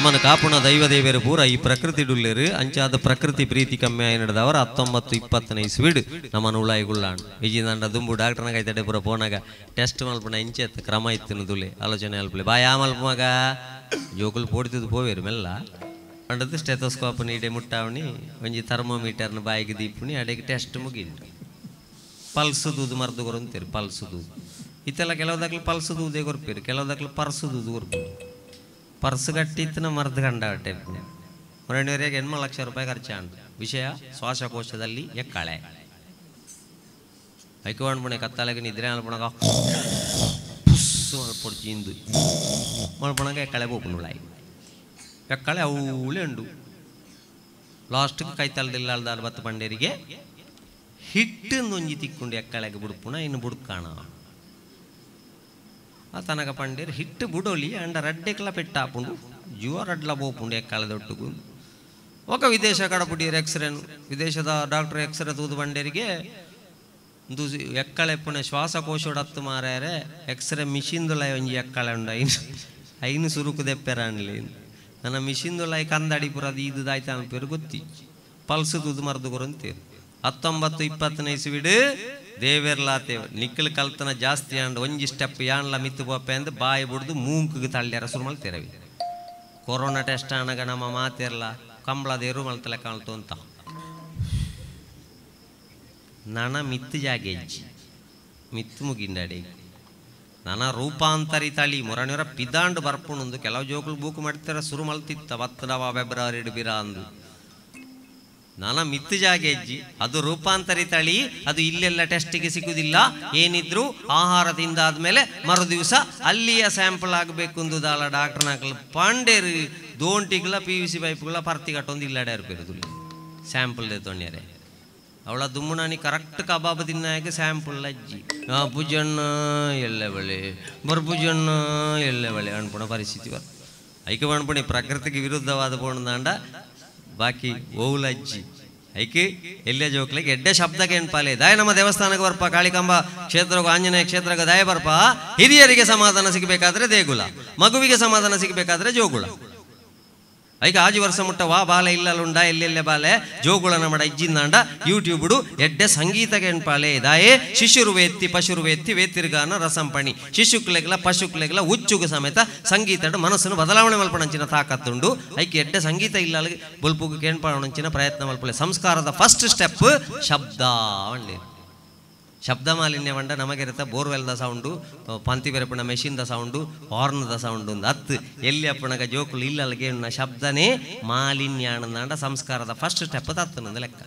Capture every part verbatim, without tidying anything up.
ನಮ್ಮನ್ನು ಕಾಪುಣ ದೈವ ದೇವರು ಪೂರ ಈ ಪ್ರಕೃತಿ ಡುಲ್ಲೇರು ಅಂಚಾದ ಪ್ರಕೃತಿ ಪ್ರೀತಿ ಕಮ್ಮಿ ಆಗಿ ನಡೆದವರು ಹತ್ತೊಂಬತ್ತು ಇಪ್ಪತ್ತನೇ ಇಸ್ವಿಡ್ ನಮ್ಮನ್ನು ಉಳಾಯಿಗುಳ್ಳಾಣ ವಿಜಿ ದಂಡ ದುಂಬು ಡಾಕ್ಟರ್ನ ಕೈತಡೆ ಪೂರ ಪೋನಾಗ ಟೆಸ್ಟ್ ಮಲ್ಪನ ಇಂಚೆತ್ತು ಕ್ರಮ ಇತ್ತು ದುಲೆ ಆಲೋಚನೆ ಅಲ್ಪಲೆ ಬಾಯಾ ಮಲ್ಪ ಮಗ ಜೋಕುಲು ಪೋಡ್ತಿದ್ದು ಪೋವೇರು ಮೆಲ್ಲ ಅಂಡದು ಸ್ಟೆಥೋಸ್ಕೋಪ್ ನೀಡೆ ಮುಟ್ಟಾವಣಿ ಒಂಜಿ ಥರ್ಮೋಮೀಟರ್ನ ಬಾಯಿಗೆ ದೀಪುಣಿ ಅಡೆಗೆ ಟೆಸ್ಟ್ ಮುಗಿಂಡು ಪಲ್ಸು ದೂದು ಮರ್ದು ಕೊರಂತೀರಿ ಪಲ್ಸು ದೂದು ಇತ್ತೆಲ್ಲ ಕೆಲವುದಾಗ್ಲಿ ಪಲ್ಸು ದೂದೇ ಕೊರ್ಪೀರಿ ಕೆಲವುದಾಗ್ಲಿ ಪರ್ಸು ದೂದು ಕೊರ್ಪೀರಿ ಪರ್ಸು ಕಟ್ಟಿತ್ತನ ಮರ್ದು ಕಂಡಾಟೆ ಮರಣಿವರೆಗೆ ಎಣ್ಮ ಲಕ್ಷ ರೂಪಾಯಿ ಖರ್ಚಾಂಡು ವಿಷಯ ಶ್ವಾಸಕೋಶದಲ್ಲಿ ಎಕ್ಕಳೆ ಐಕವಾಣ್ಪುಣೆ ಕತ್ತಾಲೆಗೆ ನಿದ್ರೆ ಮಲ್ಪಣಗ ಪುಸ್ಸು ಮಲ್ಪೊಡ್ಚಿ ಇಂದು ಮಲ್ಪಣಗ ಎಕ್ಕಳೆ ಬೋಪುಣುಳಾಯಿ ಎಕ್ಕಳೆ ಅವಳೆ ಉಂಡು ಲಾಸ್ಟ್ಗೆ ಕೈತಲ್ದಿಲ್ಲ ಅಲ್ದಾರ ಬತ್ತು ಪಂಡೇರಿಗೆ ಹಿಟ್ಟು ನೊಂಜಿ ತಿಕ್ಕೊಂಡು ಎಕ್ಕಳೆಗೆ ಬುಡುಪುಣ ಇನ್ನು ಬುಡುಕಾಣ ಆ ತನಕ ಪಂಡೇರು ಹಿಟ್ಟು ಬುಡೋಲಿ ಅಂಡ ರಡ್ಡೆಕ್ಲ ಪೆಟ್ಟಾಪುಂಡು ಜುವ ರಡ್ಲ ಬೋಪುಂಡು ಎಕ್ಕಳೆದೊಟ್ಟಿಗೂ ఒక ವಿದೇಶ ಕಡಪುಡಿಯರು ಎಕ್ಸ್ರೇ ವಿದೇಶದ ಡಾಕ್ಟರ್ ಎಕ್ಸ್ರೇ ತೂದು ಬಂಡೇರಿಗೆ ಎಕ್ಕಳೆ ಪುಣೆ ಶ್ವಾಸಕೋಶೋಡ ಹತ್ತು ಮಾರ್ಯಾರೆ ಎಕ್ಸ್ರೇ ಮಿಷಿನ್ದುಲ ಒಂಜಿ ಎಕ್ಕಳೆ ಉಂಡು ಐನು ಐನು ಸುರುಕು ದೆಪ್ಪೆರಾನ್ಲಿ ನನ್ನ ಮಿಷಿನ್ದುಲ ಕಂದಡಿ ಪುರದ ಇದಾಯ್ತು ಅನ್ಪೇರು ಗೊತ್ತಿ ಪಲ್ಸು ತೂದು ಮರ್ದು ಕೊರಂತೀರು ಹತ್ತೊಂಬತ್ತು ಇಪ್ಪತ್ತನೇ ಇಸ್ವಿಡ್ ದೇವೇರ್ಲಾತೇವ ನಿಕ್ಕಲು ಕಲ್ತನ ಜಾಸ್ತಿ ಅಂಡ್ ಒಂಜಿ ಸ್ಟೆಪ್ ಯಾನ್ಲ ಮಿತ್ತು ಪೋಪೆ ಅಂದ್ ಬಾಯಿ ಬಿಡ್ದು ಮೂಂಕಿಗೆ ತಳ್ಳ್ಯಾರ ಸುರು ಮಲ್ತೇರವಿ ಕೊರೋನಾ ಟೆಸ್ಟ್ ಆನಾಗ ನಮ್ಮ ಮಾತೆರ್ಲ ಕಂಬಳದೇರು ಮಲ್ತಲೆ ಕಾಣ್ತು ಅಂತ ನನ ಮಿತ್ತು ಜಾಗೆಜ್ಜಿ ಮಿತ್ತು ಮುಗಿಂಡಾಡಿ ನನ ರೂಪಾಂತರಿ ತಳಿ ಮೊರಣಿವರ ಪಿದಾಂಡು ಬರ್ಪುಣಂದು ಕೆಲವು ಜೋಕುಲು ಬೂಕು ಮಾಡ್ತಾರ ಸುರು ಮಲ್ತಿತ್ತ ಹತ್ತದವ ಫೆಬ್ರವರಿ ಇಡ್ಬಿರ ಅಂದು ನಾನ ಮಿತ್ತು ಜಾಗೆಜ್ಜಿ ಅದು ರೂಪಾಂತರಿ ತಳಿ ಅದು ಇಲ್ಲೆಲ್ಲ ಟೆಸ್ಟಿಗೆ ಸಿಗುವುದಿಲ್ಲ ಏನಿದ್ರು ಆಹಾರ ತಿಂದಾದ್ಮೇಲೆ ಮರು ದಿವಸ ಅಲ್ಲಿಯ ಸ್ಯಾಂಪಲ್ ಆಗಬೇಕು ಅಂದುದಲ್ಲ ಡಾಕ್ಟರ್ ನಾಕಲ್ ಪಾಂಡೇರು ದೋಂಟಿಗಳ ಪಿ ಯು ಸಿ ಪೈಪ್ಗಳ ಪರ್ತಿ ಕಟ್ಟೊಂದು ಇಲ್ಲಡೆ ಇರ್ಬೇರು ಸ್ಯಾಂಪಲ್ ತೊಂಡ್ಯಾರೆ ಅವಳ ದುಮ್ಮುನಾನಿ ಕರೆಕ್ಟ್ ಕಬಾಬ್ ತಿನ್ನಾಗ ಸ್ಯಾಂಪಲ್ ಅಜ್ಜಿ ಆ ಭುಜಣ್ಣ ಎಲ್ಲೆ ಬಳೆ ಬರ್ಭುಜಣ್ಣ ಎಲ್ಲೆ ಬಳೆ ಅನ್ಪುಣ ಪರಿಸ್ಥಿತಿ ಬರ್ ಐಕೆ ಅನ್ಪುಣಿ ಪ್ರಕೃತಿಗೆ ವಿರುದ್ಧವಾದ ಪೋಣದಾಂಡ ಬಾಕಿ ಓವುಲಜ್ಜಿ ಐಕೆ ಎಲ್ಲೇ ಜೋಕ್ಲಿಗೆ ಎಡ್ಡೆ ಶಬ್ದಕ್ಕೆ ಎಣ್ಪಾಲೆ ದಾಯ ನಮ್ಮ ದೇವಸ್ಥಾನಕ್ಕೆ ಬರ್ಪ ಕಾಳಿಕಾಂಬ ಕ್ಷೇತ್ರಕ್ಕೆ ಆಂಜನೇಯ ಕ್ಷೇತ್ರಕ್ಕೆ ದಾಯ ಬರ್ಪ ಹಿರಿಯರಿಗೆ ಸಮಾಧಾನ ಸಿಗಬೇಕಾದ್ರೆ ದೇಗುಲ ಮಗುವಿಗೆ ಸಮಾಧಾನ ಸಿಗಬೇಕಾದ್ರೆ ಜೋಗುಳ ಐಕೆ ಆಜಿ ವರ್ಷ ಮುಟ್ಟ ವಾ ಬಾಲೆ ಇಲ್ಲುಂಡ ಎಲ್ಲೆಲ್ಲೆ ಬಾಲೆ ಜೋಗುಳ ನಮ್ಮಡ ಇಜ್ಜಿಂದಾಂಡ ಯೂಟ್ಯೂಬ್ಡು ಎಡ್ಡೆ ಸಂಗೀತಕ್ಕೆ ಎಣ್ಪಾಲೆ ದಾಯೇ ಶಿಶುರು ವೇತ್ತಿ ಪಶುರು ವೇತ್ತಿ ವೇತಿರ್ಗಾನ ರಸಂಪಣಿ ಶಿಶುಕ್ಲೆಗ್ಲ ಪಶುಕ್ಲೆಗ್ಲ ಹುಚ್ಚುಗು ಸಮೇತ ಸಂಗೀತ ಮನಸ್ಸನ್ನು ಬದಲಾವಣೆ ಮಲ್ಪಣಂಚಿನ ತಾಕತ್ತುಂಡು ಐಕೆ ಎಡ್ಡೆ ಸಂಗೀತ ಇಲ್ಲ ಬುಲ್ಪುಗು ಕೇಳ್ಪಣಂಚಿನ ಪ್ರಯತ್ನ ಮಲ್ಪಳೆ ಸಂಸ್ಕಾರದ ಫಸ್ಟ್ ಸ್ಟೆಪ್ ಶಬ್ದ ಒಳ್ಳೆ ಶಬ್ದ ಮಾಲಿನ್ಯ ಮಂಡ ನಮಗಿರುತ್ತೆ ಬೋರ್ವೆಲ್ದ ಸೌಂಡು ಪಂತಿ ಬೆರಪುಣ ಮೆಷಿನ್ದ ಸೌಂಡು ಹಾರ್ನ್ದ ಸೌಂಡು ಒಂದು ಹತ್ತು ಎಲ್ಲಿ ಅಪ್ಪಣಗ ಜೋಕುಲು ಇಲ್ಲಲ್ಲಿಗೆ ಉಣ್ಣ ಶಬ್ದನೇ ಮಾಲಿನ್ಯ ಅಂಡ ಸಂಸ್ಕಾರದ ಫಸ್ಟ್ ಸ್ಟೆಪ್ ತತ್ತನಂದ ಲೆಕ್ಕ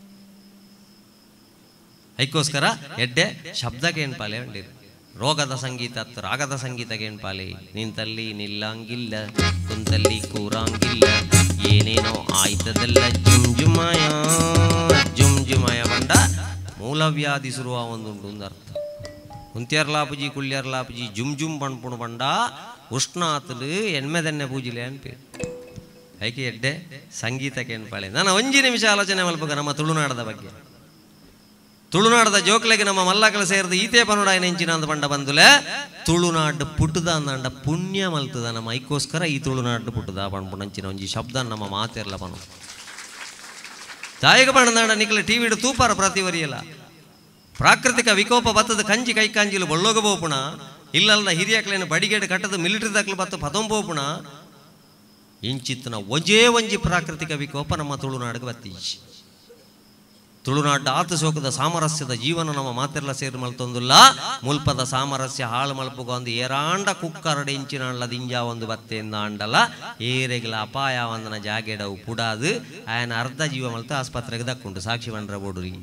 ಐಕೋಸ್ಕರ ಎಡ್ಡೆ ಶಬ್ದಕ್ಕೆ ಏನ್ಪಾಲೆ ಉಂಡಿರು ರೋಗದ ಸಂಗೀತ ಹತ್ತು ರಾಗದ ಸಂಗೀತಕ್ಕೆ ಏನ್ಪಾಲೆ ನಿಂತಲ್ಲಿ ನಿಲ್ಲಂಗಿಲ್ಲ ಕುಂತಲ್ಲಿ ಕೂರಂಗಿಲ್ಲ ಏನೇನೋ ಆಯ್ತದೆಲ್ಲ ಜುಮ್ ಜುಮಾಯ ಜುಮ್ ಜುಮಾಯ ಮಂಡ ಮೂಲವ್ಯಾಧಿ ಶುರುವ ಒಂದುಂಟು ಒಂದು ಅರ್ಥ ಕುಂತ್ಯರ್ಲಾಪುಜಿ ಕುಳ್ಯರ್ಲಾಪುಜಿ ಜುಮ್ ಜುಮ್ ಪಣ್ಪುಣು ಪಂಡ ಉಷ್ಣಾತಲು ಎಣ್ಮೆದೆಣ್ಣೆ ಪೂಜಿಲೆ ಅನ್ಪೇರು ಐಕೆ ಎಡ್ಡೆ ಸಂಗೀತಕ್ಕೆ ಎಣ್ಪಾಳೆ ನಾನು ಒಂಜಿ ನಿಮಿಷ ಆಲೋಚನೆ ಮಲ್ಪಗ ನಮ್ಮ ತುಳುನಾಡದ ಬಗ್ಗೆ ತುಳುನಾಡದ ಜೋಕ್ಲೆಗೆ ನಮ್ಮ ಮಲ್ಲಕಲ ಸೇರಿದ ಈತೆ ಪನುಡಾಯ ನೆಂಚಿನ ಅಂತ ಪಂಡ ಬಂದುಲೆ ತುಳುನಾಡು ಪುಟ್ಟದ ಅಂದಂಡ ಪುಣ್ಯ ಮಲ್ತದ ನಮ್ಮ ಐಕೋಸ್ಕರ ಈ ತುಳುನಾಡು ಪುಟ್ಟದ ಪಣ್ಪುಣಂಚಿನ ಒಂಜಿ ಶಬ್ದ ನಮ್ಮ ಮಾತೆರ್ಲ ಪನು ತಾಯಿಗೆ ಪಣದಾಂಡ ನಿಖಲ ಟಿವಿ ತೂಪಾರ ಪ್ರತಿವರಿಯಲ್ಲ ಪ್ರಾಕೃತಿಕ ವಿಕೋಪ ಬತ್ತದ ಕಂಜಿ ಕೈಕಾಂಜಿಲು ಬಳ್ಳೋಗಬೋಪುಣ ಇಲ್ಲಲ್ಲ ಹಿರಿಯಕ್ಲೇನು ಬಡಿಗೇಡು ಕಟ್ಟದ ಮಿಲಿಟರಿ ದಾಖಲು ಬತ್ತ ಪದಂಬೋಪುಣ ಇಂಚಿತ್ತನ ಒಜೇ ಒಂಜಿ ಪ್ರಾಕೃತಿಕ ವಿಕೋಪ ನಮ್ಮ ತುಳುನಾಡಿಗೆ ಬತ್ತೀಜಿ ತುಳುನಾಡು ಆತ ಶೋಕದ ಸಾಮರಸ್ಯದ ಜೀವನ ನಮ್ಮ ಮಾತೆರ್ಲ ಸೇರಿ ಮಲ್ತೊಂದುಲ್ಲ ಮುಲ್ಪದ ಸಾಮರಸ್ಯ ಹಾಳು ಮಲ್ಪುಗ ಒಂದು ಏರಾಂಡ ಕುಕ್ಕರಡೆ ಇಂಚಿನ ದಿಂಜ ಒಂದು ಬತ್ತೆಯಿಂದ ಅಂಡಲ್ಲ ಏರೆಗಳ ಅಪಾಯ ಒಂದನ ಜಾಗೆಡವು ಪುಡಾದು ಆಯನ ಅರ್ಧ ಜೀವ ಮಲ್ತು ಆಸ್ಪತ್ರೆಗೆ ದಕ್ಕುಂಟು ಸಾಕ್ಷಿ ಬಂಡ್ರ ಬೋಡ್ರಿ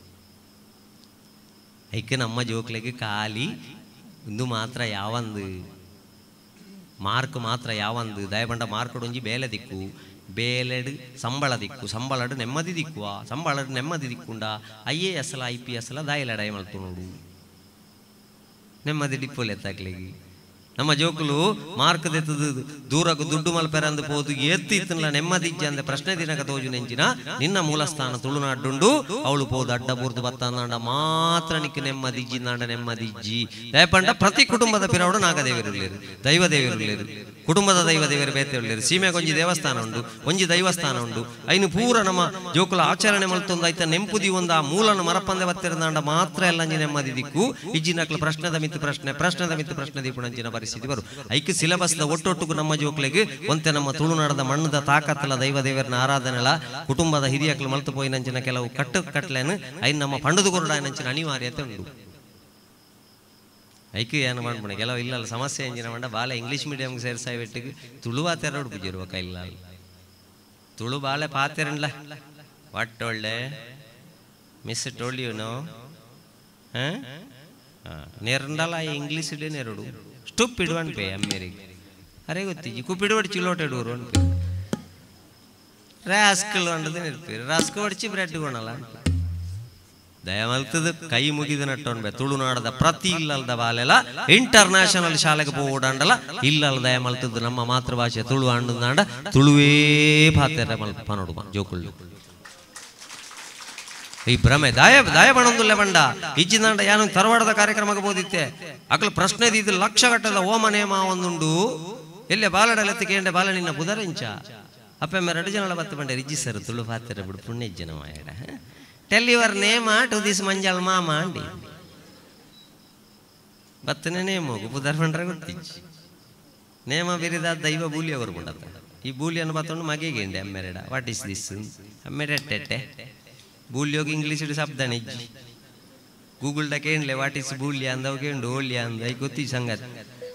ಐಕೆ ನಮ್ಮ ಜೋಕ್ಲೆಗೆ ಖಾಲಿ ಒಂದು ಮಾತ್ರ ಯಾವಂದು ಮಾರ್ಕ್ ಮಾತ್ರ ಯಾವಂದು ದಯಬಂಡ ಮಾರ್ಕ್ ಒಂಜಿ ಬೇಲೆ ದಿಕ್ಕು ಬೇಲೆಡು ಸಂಬಳ ದಿಕ್ಕು ಸಂಬಳಡು ನೆಮ್ಮದಿ ದಿಕ್ಕುವ ಸಂಬಳಡು ನೆಮ್ಮದಿ ದಿಕ್ಕುಂಡ ಐ ಎ ಎಸ್ ಎಲ್ಲ ಐ ಪಿ ಎಸ್ ಎಲ್ಲ ದಾಯಿಲಡಾಯಿ ಮಲ್ತು ನೋಡು ನೆಮ್ಮದಿ ಡಿಪ್ಪೋಲೆ ಎತ್ತಾಕ್ಲಿಗೆ ನಮ್ಮ ಜೋಕುಲು ಮಾರ್ಕ್ ದೆತ್ತದು ದೂರಕ್ಕೆ ದುಡ್ಡು ಮಲ್ಪೆರಂದು ಪೋದು ಎತ್ತಿತ್ತಲ್ಲ ನೆಮ್ಮದಿ ಇಜ್ಜ ಅಂದೆ ಪ್ರಶ್ನೆ ದಿನಕ ತೋಜು ನೆಂಚಿನ ನಿನ್ನ ಮೂಲಸ್ಥಾನ ತುಳುನಾಡುಂಡು ಅವಳು ಪೋದು ಅಡ್ಡ ಬೂರ್ದು ಬತ್ತಾಂಡ ಮಾತ್ರ ನಿಕ್ಕೆ ನೆಮ್ಮದಿ ಇಜ್ಜಿಂದಾಂಡ ನೆಮ್ಮದಿ ಇಜ್ಜಿ ದಯಪಂಡ ಪ್ರತಿ ಕುಟುಂಬದ ಪಿರವಡು ನಾಗದೇವಿರುಳ್ಳೇರು ದೈವದೇವಿರುಳ್ಳೇರು ಕುಟುಂಬದ ದೈವ ದೇವರು ಬೇತೆ ಒಳ್ಳೆರು ಸೀಮೆಗೆ ಒಂಜಿ ದೇವಸ್ಥಾನ ಉಂಡು ಒಂಜಿ ದೈವಸ್ಥಾನ ಉಂಡು ಐನು ಪೂರ ನಮ್ಮ ಜೋಕುಲ ಆಚರಣೆ ಮಲ್ತೊಂದು ಐತ ನೆಂಪುದಿ ಒಂದು ಆ ಮೂಲನ ಮರಪಂದೆ ಬತ್ತಿರಂದಾಂಡ ಮಾತ್ರ ಎಲ್ಲ ಅಂಜಿ ನೆಮ್ಮದಿ ದಿಕ್ಕು ಇಜ್ಜಿನಕ್ಲ ಪ್ರಶ್ನದ ಮಿತ್ತು ಪ್ರಶ್ನೆ ಪ್ರಶ್ನದ ಮಿತ್ತು ಪ್ರಶ್ನೆ ದೀಪುಣಂಚಿನ ಪರಿಸ್ಥಿತಿ ಬರು ಐಕ್ ಸಿಲೆಬಸ್ದ ಒಟ್ಟೊಟ್ಟಿಗೂ ನಮ್ಮ ಜೋಕ್ಲೆಗೆ ಒಂತೆ ನಮ್ಮ ತುಳುನಾಡದ ಮಣ್ಣದ ತಾಕತ್ತಲ ದೈವ ದೇವರನ್ನ ಆರಾಧನೆಲ ಕುಟುಂಬದ ಹಿರಿಯಕ್ಲು ಮಲ್ತು ಪೋಯಿನಂಚಿನ ಕೆಲವು ಕಟ್ಟು ಕಟ್ಲೆನು ಐನ್ ನಮ್ಮ ಪಂಡದು ಕೊರಡಾಯನಂಚಿನ ಅನಿವಾರ್ಯತೆ ಉಂಟು ಐಕ್ಯ ಏನು ಮಾಡ್ಬಿಡ ಕೆಲವು ಇಲ್ಲಲ್ಲ ಸಮಸ್ಯೆ ಎಂಜಿನ ಮಂಡ ಬಾಲೆ ಇಂಗ್ಲೀಷ್ ಮೀಡಿಯಂಗೆ ಸೇರ್ಸಾಯಿ ಬಿಟ್ಟಿಗೆ ತುಳುವ ತೆರಡು ಬುಜಿರುವ ಕೈಲ್ಲ ತುಳು ಬಾಳೆ ಪಾತೆರಲ್ಲ ವಾಟ್ ಒಳ್ಳೆ ಮಿಸ್ ಟೋಲ್ಡ್ ಯು ನೋ ಹಾಂ ನೆರಂಡಲ್ಲ ಇಂಗ್ಲೀಷ್ ಇಡೇ ನೆರಡು ಸ್ಟುಪ್ ಇಡುವನ್ ಪೇ ಅಮ್ಮೇರಿಗೆ ಅರೆ ಗೊತ್ತಿಜ್ಜಿ ಕುಪ್ಪಿಡುವಡಿ ಚಿಲೋಟ ಇಡುವರು ಅನ್ಪೇ ರಾಸ್ಕಲ್ ಅಂಡದೇ ನಿರ್ಪೀರಿ ರಾಸ್ಕ ಹೊಡಿಸಿ ಬ್ರೆಡ್ ಕೊಣಲ್ಲ ದಯಮಲ್ತದ ಕೈ ಮುಗಿದ ನಟ್ಟೊನ್ಬೆ ತುಳುನಾಡದ ಪ್ರತಿ ಇಲ್ಲಲ್ದ ಬಾಲೆಲ್ಲ ಇಂಟರ್ನ್ಯಾಷನಲ್ ಶಾಲೆಗೆ ಹೋಗಂಡಲ್ಲ ಇಲ್ಲಲ್ಲ ದಯಮಲ್ತದ್ದು ನಮ್ಮ ಮಾತೃಭಾಷೆ ತುಳು ಅಂಡ ತುಳುವೇ ಪಾತೆರ ಮಲ್ಪ ನೋಡುವ ಜೋಕುಳ್ಳು ಈ ಭ್ರಮೆ ದಾಯ ದಾಯ ಬಣಂದುಲ್ಲೆ ಬಂಡ ಇಜ್ಜಿನಾಂಡ ಯಾನು ತರವಾಡದ ಕಾರ್ಯಕ್ರಮಕ್ಕೆ ಬೋದಿತ್ತೆ ಅಕಲ್ ಪ್ರಶ್ನೆ ಇದು ಲಕ್ಷ ಗಟ್ಟದ ಓಮ ನೇಮ ಒಂದುಂಡು ಎಲ್ಲೇ ಬಾಲಡಲೆತ್ತಿಗೆ ಬಾಲ ನಿನ್ನ ಬುಧರೆಂಚ ಅಪ್ಪ ಎರಡು ಜನ ಬತ್ತು ಬಂಡೆ ರಿಜಿಸ್ಟರ್ ತುಳು ಪಾತೆರ ಬಿಡು ಪುಣ್ಯ ಜನ ಮಾಯಡ tell your name to this ಮಂಜಾಲ್ ಮಾಮ ಅಂಡಿ ಬತ್ತನೆ ನೇಮ ಹೋಗು ಬುಧರ್ ಬಂಡ್ರೆ ಗೊತ್ತಿಜ್ಜಿ ನೇಮ ಬಿರಿದ ದೈವ ಬೂಲಿ ಅವರು ಬಿಡತ್ತ ಈ ಬೂಲಿಯನ್ನು ಬತ್ತೊಂಡು ಮಗೆ ಎಂಡೆ ಅಮ್ಮೆರೆಡ ವಾಟ್ ಇಸ್ ದಿಸ್ ಅಮ್ಮೆರೆಟ್ಟೆ ಬೂಲಿ ಹೋಗಿ ಇಂಗ್ಲೀಷ್ ಇಡು ಶಬ್ದ ನಿಜ್ಜಿ ಗೂಗಲ್ಡ ಕೇಳಲೆ ವಾಟ್ ಇಸ್ ಬೂಲ್ಯ ಅಂದವು ಕೇಂಡು ಓಲ್ಯ ಅಂದ ಈಗ ಗೊತ್ತಿ ಸಂಗತಿ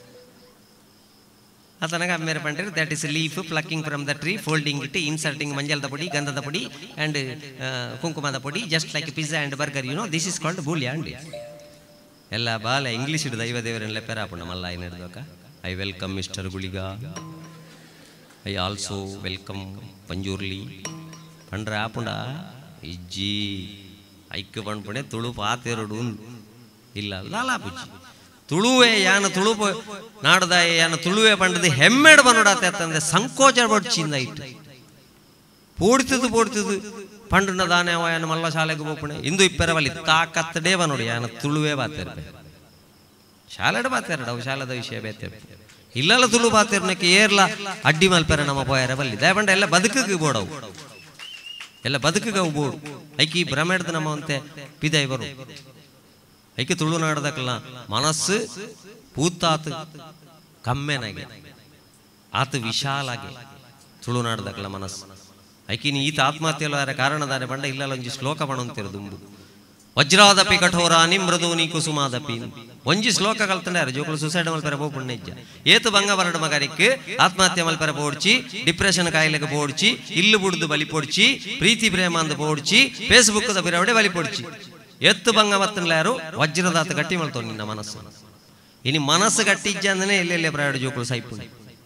ಅತನಗ ಅಮ್ಮೇರೆ ಪಂಡ್ರೆ that is leaf plucking from the tree folding it inserting ಮಂಜಲದ ಪುಡಿ ಗಂಧದ ಪುಡಿ ಅಂಡ್ ಕುಂಕುಮದ ಪುಡಿ just like pizza and burger you know this is called ಬೂಲ್ಯ ಅಂಡಿ ಎಲ್ಲ ಬಾಲ ಇಂಗ್ಲೀಷ್ ಇಡು ದೈವ ದೇವರೆಲ್ಲ ಪೆರಾಪುಣ್ಣ ಮಲ್ಲ ಐ ನಡೆದೋಕ I welcome mister Guliga I also welcome Panjurli ಪಂಡ್ರೆ ಆಪುಂಡ ಇಜ್ಜಿ ಐಕ್ಯ ಪಂಡ್ಪುಣೆ ತುಳು ಪಾತೆರಡು ಇಲ್ಲ ಲಾಲಾ ಪುಜ್ಜಿ ತುಳುವೆ ಯಾನ ತುಳು ನಾಡದಾಯ ಯಾನ ತುಳುವೆ ಪಂಡದ ಹೆಮ್ಮೆಡ್ ಬನ್ನೋಡಾತೆ ಅಂತಂದ್ರೆ ಸಂಕೋಚ ಬಡ್ಚಿಂದ ಇಟ್ಟು ಪೋಡ್ತಿದ್ದು ಪೋಡ್ತಿದ್ದು ಪಂಡನ ದಾನೆ ಅವ ಯಾನ ಮಲ್ಲ ಶಾಲೆಗೆ ಹೋಗ್ಪಣೆ ಇಂದು ಇಪ್ಪೆರವಲ್ಲಿ ತಾಕತ್ತಡೇ ಬನ್ನೋಡಿ ಯಾನ ತುಳುವೆ ಬಾತೇರ್ಬೆ ಶಾಲೆಡ್ ಬಾತೇರಡ ಅವು ಶಾಲೆದ ವಿಷಯ ಬೇತೆ ಇಲ್ಲಲ್ಲ ತುಳು ಬಾತೇರ್ನಕ್ಕೆ ಏರ್ಲ ಅಡ್ಡಿ ಮಲ್ಪೆರ ನಮ್ಮ ಪೋಯರ ಬಲ್ಲಿ ದಯಪಂಡ ಎಲ್ಲ ಬದುಕಿಗೆ ಬೋಡವು ಎಲ್ಲ ಬದುಕಿಗೆ ಅವು ಬೋಡು ಐಕಿ ಭ್ರಮೆಡ್ದು ನಮ್ಮ ಅಂತೆ ಪಿದೈ ಬರು ಐಕೆ ತುಳುನಾಡದಕ್ಕಲ್ಲ ಮನಸ್ಸು ಪೂತಾತು ಕಮ್ಮೆನಾಗೆ ಆತ ವಿಶಾಲಾಗೆ ತುಳುನಾಡದಕ್ಕಲ್ಲ ಮನಸ್ಸು ಐಕಿನಿ ಈತ ಆತ್ಮಹತ್ಯೆಲ್ಲ ಕಾರಣದಾನೆ ಬಂಡ ಇಲ್ಲಲ್ಲ ಒಂಜಿ ಶ್ಲೋಕ ಬಣಂತಿರು ದುಂಬು ವಜ್ರಾದಪಿ ಕಠೋರಾನಿ ಮೃದೂನಿ ಕುಸುಮಾದಪಿ ಒಂಜಿ ಶ್ಲೋಕ ಕಲ್ತಂಡೆ ಜೋಕುಲು ಸೂಸೈಡ್ ಮಲ್ಪೆರ ಪೋ ಪುಣ್ಯಜ್ಜ ಏತು ಭಂಗ ಬರಡು ಮಗರಿಕ್ ಆತ್ಮಹತ್ಯೆ ಮಲ್ಪೆರ ಪೋಡ್ಚಿ ಡಿಪ್ರೆಷನ್ ಕಾಯಿಲೆಗೆ ಪೋಡ್ಚಿ ಇಲ್ಲು ಬುಡ್ದು ಬಲಿ ಪೋಡ್ಚಿ ಪ್ರೀತಿ ಪ್ರೇಮ ಅಂದು ಪೋಡ್ಚಿ ಫೇಸ್ಬುಕ್ ದ ಬಿರವಡೆ ಬಲಿ ಪೋಡ್ಚಿ ಎತ್ತು ಭಂಗ ಬತ್ತನ್ಲಾರು ವಜ್ರದಾತ ಗಟ್ಟಿ ಮಲ್ತೋ ನಿನ್ನ ಮನಸ್ಸು ಇನಿ ಮನಸ್ಸು ಗಟ್ಟಿಜ್ಜ ಅಂದ್ರೆ ಎಲ್ಲೆಲ್ಲೇ ಪ್ರಾಯಡ್ ಜೋಕುಲು ಸೈಪುಂಡು